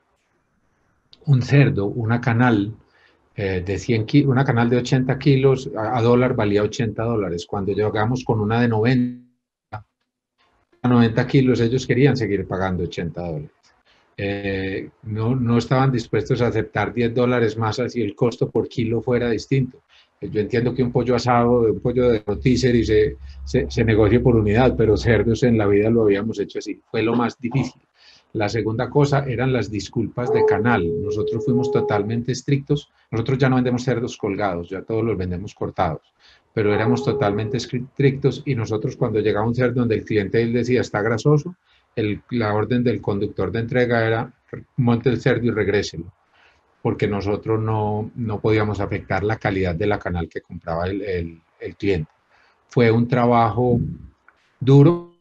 Un cerdo, una canal eh, de cien kilos, una canal de ochenta kilos a, a dólar valía ochenta dólares. Cuando llegamos con una de noventa, noventa kilos, ellos querían seguir pagando ochenta dólares. Eh, no, no estaban dispuestos a aceptar diez dólares más así el costo por kilo fuera distinto. Yo entiendo que un pollo asado, un pollo de rotisserie se, se, se negocie por unidad, pero cerdos en la vida lo habíamos hecho así. Fue lo más difícil. La segunda cosa eran las disculpas de canal. Nosotros fuimos totalmente estrictos. Nosotros ya no vendemos cerdos colgados, ya todos los vendemos cortados, pero éramos totalmente estrictos y nosotros cuando llegaba un cerdo donde el cliente él decía está grasoso, el, la orden del conductor de entrega era monte el cerdo y regréselo, porque nosotros no, no podíamos afectar la calidad de la canal que compraba el, el, el cliente. Fue un trabajo duro.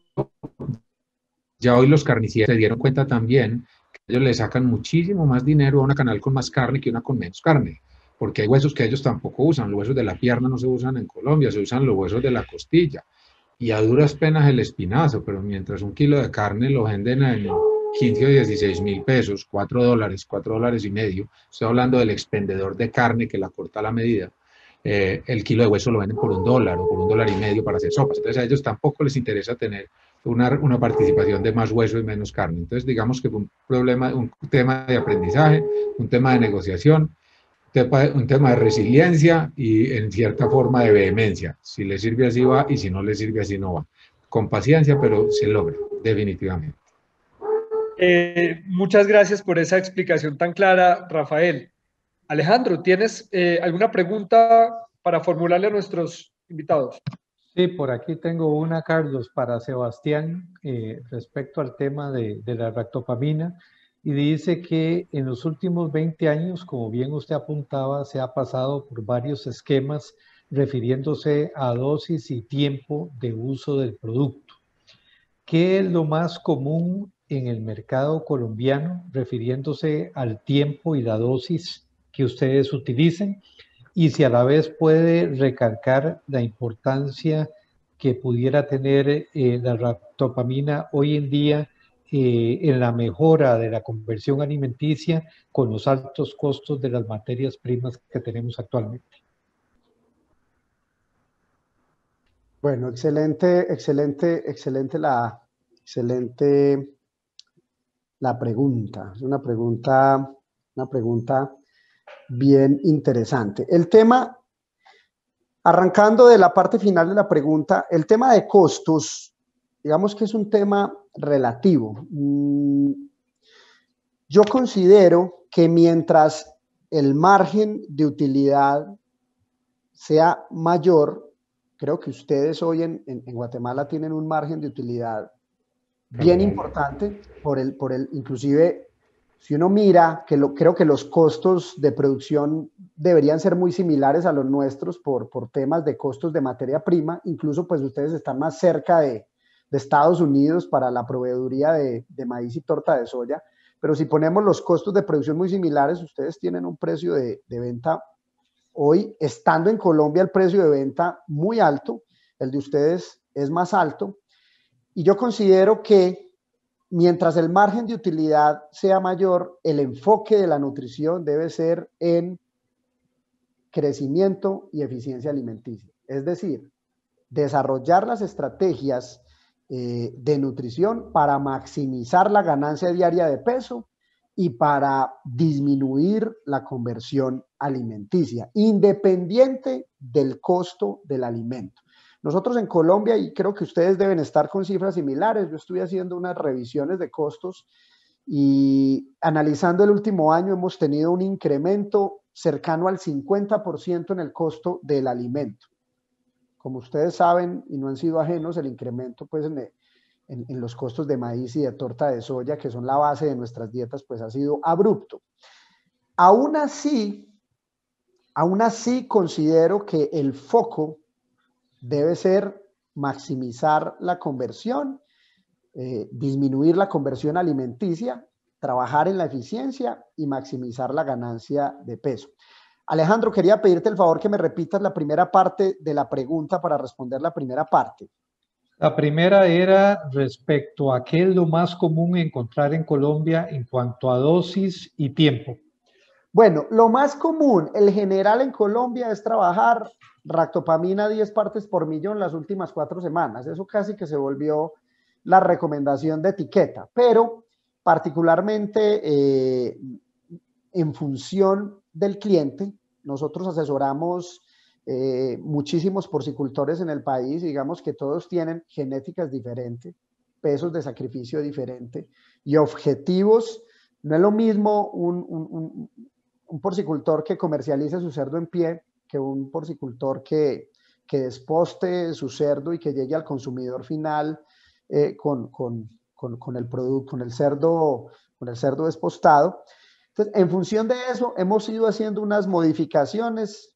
Ya hoy los carnicieros se dieron cuenta también que ellos le sacan muchísimo más dinero a una canal con más carne que una con menos carne, porque hay huesos que ellos tampoco usan. Los huesos de la pierna no se usan en Colombia, se usan los huesos de la costilla. Y a duras penas el espinazo, pero mientras un kilo de carne lo venden en quince o dieciséis mil pesos, cuatro dólares, cuatro dólares y medio, estoy hablando del expendedor de carne que la corta a la medida, eh, el kilo de hueso lo venden por un dólar o por un dólar y medio para hacer sopas. Entonces a ellos tampoco les interesa tener una, una participación de más hueso y menos carne. Entonces digamos que fue un problema, un tema de aprendizaje, un tema de negociación, un tema de resiliencia y en cierta forma de vehemencia. Si le sirve así va y si no le sirve así no va. Con paciencia, pero se logra, definitivamente.
Eh, muchas gracias por esa explicación tan clara, Rafael. Alejandro, ¿tienes eh, alguna pregunta para formularle a nuestros invitados?
Sí, por aquí tengo una, Carlos, para Sebastián, eh, respecto al tema de, de la ractopamina. Y dice que en los últimos veinte años, como bien usted apuntaba, se ha pasado por varios esquemas refiriéndose a dosis y tiempo de uso del producto. ¿Qué es lo más común en el mercado colombiano refiriéndose al tiempo y la dosis que ustedes utilicen? Y si a la vez puede recalcar la importancia que pudiera tener eh, la ractopamina hoy en día eh, en la mejora de la conversión alimenticia con los altos costos de las materias primas que tenemos actualmente.
Bueno, excelente, excelente, excelente la, excelente la pregunta. Es una pregunta, una pregunta bien interesante. El tema, arrancando de la parte final de la pregunta, el tema de costos, digamos que es un tema relativo. Yo considero que mientras el margen de utilidad sea mayor, creo que ustedes hoy en, en, en Guatemala tienen un margen de utilidad bien importante, por el, por el, inclusive si uno mira, que lo, creo que los costos de producción deberían ser muy similares a los nuestros por, por temas de costos de materia prima, incluso pues ustedes están más cerca de, de Estados Unidos para la proveeduría de, de maíz y torta de soya, pero si ponemos los costos de producción muy similares, ustedes tienen un precio de, de venta hoy, estando en Colombia, el precio de venta muy alto, el de ustedes es más alto, y yo considero que mientras el margen de utilidad sea mayor, el enfoque de la nutrición debe ser en crecimiento y eficiencia alimenticia. Es decir, desarrollar las estrategias eh, de nutrición para maximizar la ganancia diaria de peso y para disminuir la conversión alimenticia, independiente del costo del alimento. Nosotros en Colombia, y creo que ustedes deben estar con cifras similares, yo estuve haciendo unas revisiones de costos y analizando el último año hemos tenido un incremento cercano al cincuenta por ciento en el costo del alimento. Como ustedes saben y no han sido ajenos, el incremento pues en, en, en los costos de maíz y de torta de soya, que son la base de nuestras dietas, pues ha sido abrupto. Aún así, aún así considero que el foco debe ser maximizar la conversión, eh, disminuir la conversión alimenticia, trabajar en la eficiencia y maximizar la ganancia de peso. Alejandro, quería pedirte el favor que me repitas la primera parte de la pregunta para responder la primera parte.
La primera era respecto a qué es lo más común encontrar en Colombia en cuanto a dosis y tiempo.
Bueno, lo más común, el general en Colombia, es trabajar ractopamina diez partes por millón las últimas cuatro semanas. Eso casi que se volvió la recomendación de etiqueta, pero particularmente eh, en función del cliente, nosotros asesoramos eh, muchísimos porcicultores en el país, digamos que todos tienen genéticas diferentes, pesos de sacrificio diferentes y objetivos. No es lo mismo un, un, un, un porcicultor que comercialice su cerdo en pie que un porcicultor que, que desposte su cerdo y que llegue al consumidor final eh, con, con, con, con el producto, con el cerdo, con el cerdo despostado. Entonces, en función de eso, hemos ido haciendo unas modificaciones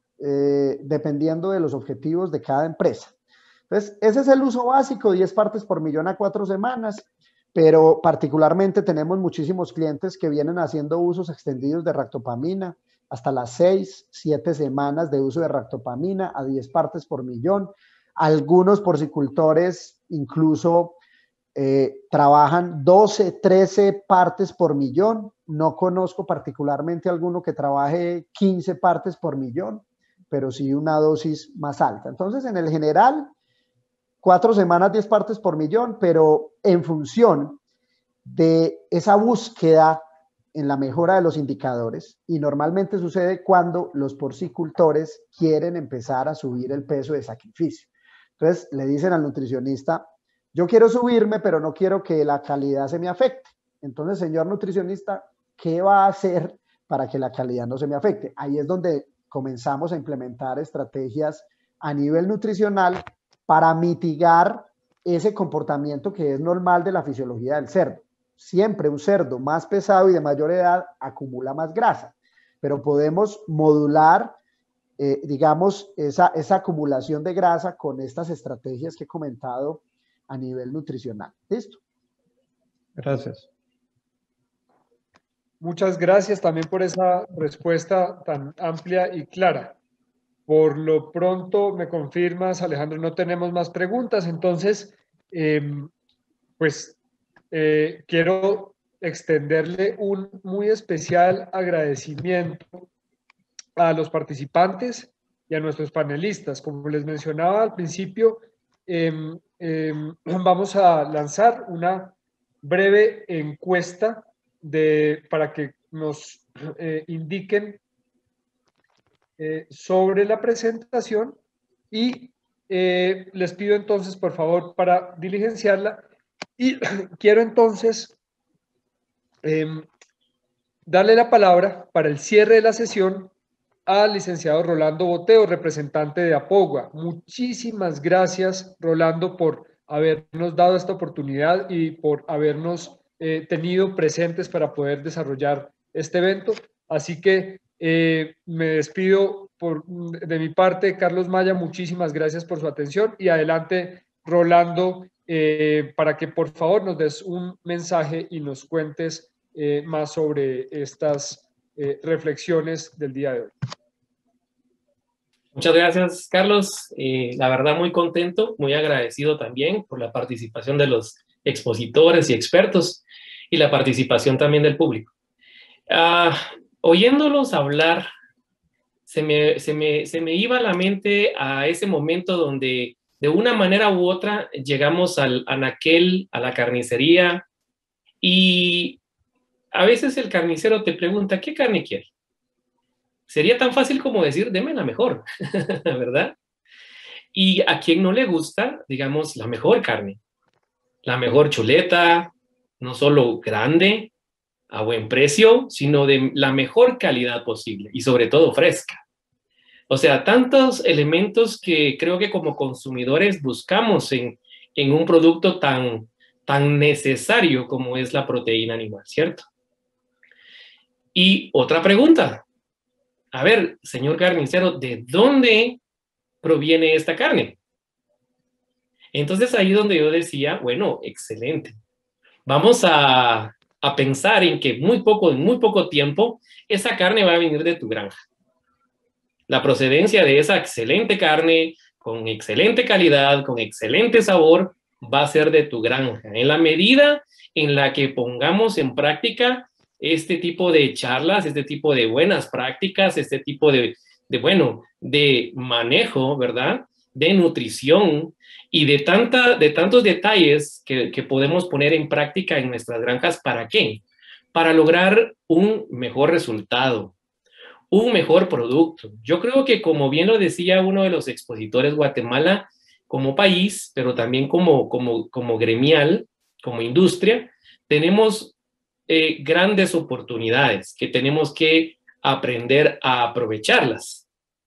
eh, dependiendo de los objetivos de cada empresa. Entonces, ese es el uso básico, diez partes por millón a cuatro semanas, pero particularmente tenemos muchísimos clientes que vienen haciendo usos extendidos de ractopamina, hasta las seis, siete semanas de uso de ractopamina a diez partes por millón. Algunos porcicultores incluso eh, trabajan doce, trece partes por millón. No conozco particularmente alguno que trabaje quince partes por millón, pero sí una dosis más alta. Entonces, en el general, cuatro semanas, diez partes por millón, pero en función de esa búsqueda en la mejora de los indicadores, y normalmente sucede cuando los porcicultores quieren empezar a subir el peso de sacrificio. Entonces le dicen al nutricionista, yo quiero subirme, pero no quiero que la calidad se me afecte. Entonces, señor nutricionista, ¿qué va a hacer para que la calidad no se me afecte? Ahí es donde comenzamos a implementar estrategias a nivel nutricional para mitigar ese comportamiento que es normal de la fisiología del cerdo. Siempre un cerdo más pesado y de mayor edad acumula más grasa, pero podemos modular, eh, digamos, esa, esa acumulación de grasa con estas estrategias que he comentado a nivel nutricional. ¿Listo?
Gracias.
Muchas gracias también por esa respuesta tan amplia y clara. Por lo pronto, me confirmas, Alejandro, no tenemos más preguntas, entonces, eh, pues, Eh, quiero extenderle un muy especial agradecimiento a los participantes y a nuestros panelistas. Como les mencionaba al principio, eh, eh, vamos a lanzar una breve encuesta de, para que nos eh, indiquen eh, sobre la presentación y eh, les pido entonces, por favor, para diligenciarla. Y quiero entonces eh, darle la palabra para el cierre de la sesión al licenciado Rolando Boteo, representante de Apogua. Muchísimas gracias, Rolando, por habernos dado esta oportunidad y por habernos eh, tenido presentes para poder desarrollar este evento. Así que eh, me despido por, de mi parte, Carlos Maya, muchísimas gracias por su atención y adelante, Rolando, Eh, para que por favor nos des un mensaje y nos cuentes eh, más sobre estas eh, reflexiones del día de hoy.
Muchas gracias, Carlos. Eh, la verdad, muy contento, muy agradecido también por la participación de los expositores y expertos y la participación también del público. Uh, oyéndolos hablar, se me, se, me, se me iba a la mente a ese momento donde de una manera u otra llegamos al anaquel, a la carnicería, y a veces el carnicero te pregunta, ¿qué carne quiere? Sería tan fácil como decir, deme la mejor, ¿verdad? Y a quien no le gusta, digamos, la mejor carne, la mejor chuleta, no solo grande, a buen precio, sino de la mejor calidad posible y sobre todo fresca. O sea, tantos elementos que creo que como consumidores buscamos en, en un producto tan, tan necesario como es la proteína animal, ¿cierto? Y otra pregunta. A ver, señor carnicero, ¿de dónde proviene esta carne? Entonces ahí donde yo decía, bueno, excelente. Vamos a, a pensar en que muy poco, en muy poco tiempo, esa carne va a venir de tu granja. la procedencia de esa excelente carne, con excelente calidad, con excelente sabor, va a ser de tu granja. En la medida en la que pongamos en práctica este tipo de charlas, este tipo de buenas prácticas, este tipo de, de bueno, de manejo, ¿verdad?, de nutrición y de, tanta, de tantos detalles que, que podemos poner en práctica en nuestras granjas. ¿Para qué? Para lograr un mejor resultado, un mejor producto. Yo creo que, como bien lo decía uno de los expositores, Guatemala como país, pero también como, como, como gremial, como industria, tenemos eh, grandes oportunidades que tenemos que aprender a aprovecharlas.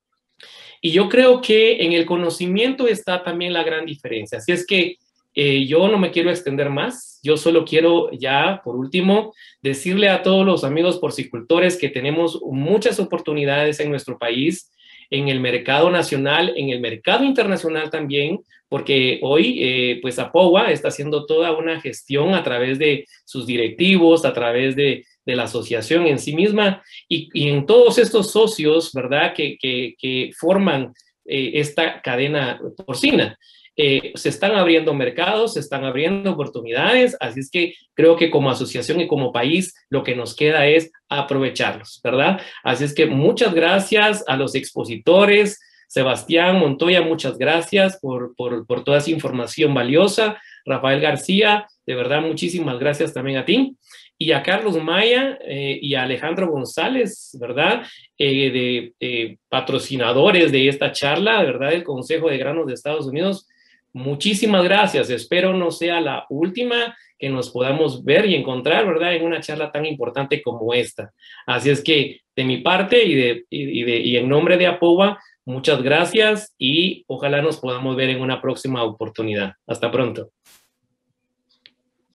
Y yo creo que en el conocimiento está también la gran diferencia. Así es que eh, yo no me quiero extender más. Yo solo quiero ya, por último, decirle a todos los amigos porcicultores que tenemos muchas oportunidades en nuestro país, en el mercado nacional, en el mercado internacional también, porque hoy, eh, pues, APOA está haciendo toda una gestión a través de sus directivos, a través de, de la asociación en sí misma, y, y en todos estos socios, ¿verdad?, que, que, que forman eh, esta cadena porcina. Eh, se están abriendo mercados, se están abriendo oportunidades, así es que creo que como asociación y como país lo que nos queda es aprovecharlos, ¿verdad? Así es que muchas gracias a los expositores. Sebastián Montoya, muchas gracias por, por, por toda esa información valiosa. Rafael García, de verdad, muchísimas gracias también a ti. Y a Carlos Maya eh, y a Alejandro González, ¿verdad? Eh, de eh, patrocinadores de esta charla, ¿verdad? El Consejo de Granos de Estados Unidos. Muchísimas gracias. Espero no sea la última que nos podamos ver y encontrar, ¿verdad?, en una charla tan importante como esta. Así es que, de mi parte y, de, y, de, y en nombre de APOA, muchas gracias y ojalá nos podamos ver en una próxima oportunidad. Hasta pronto.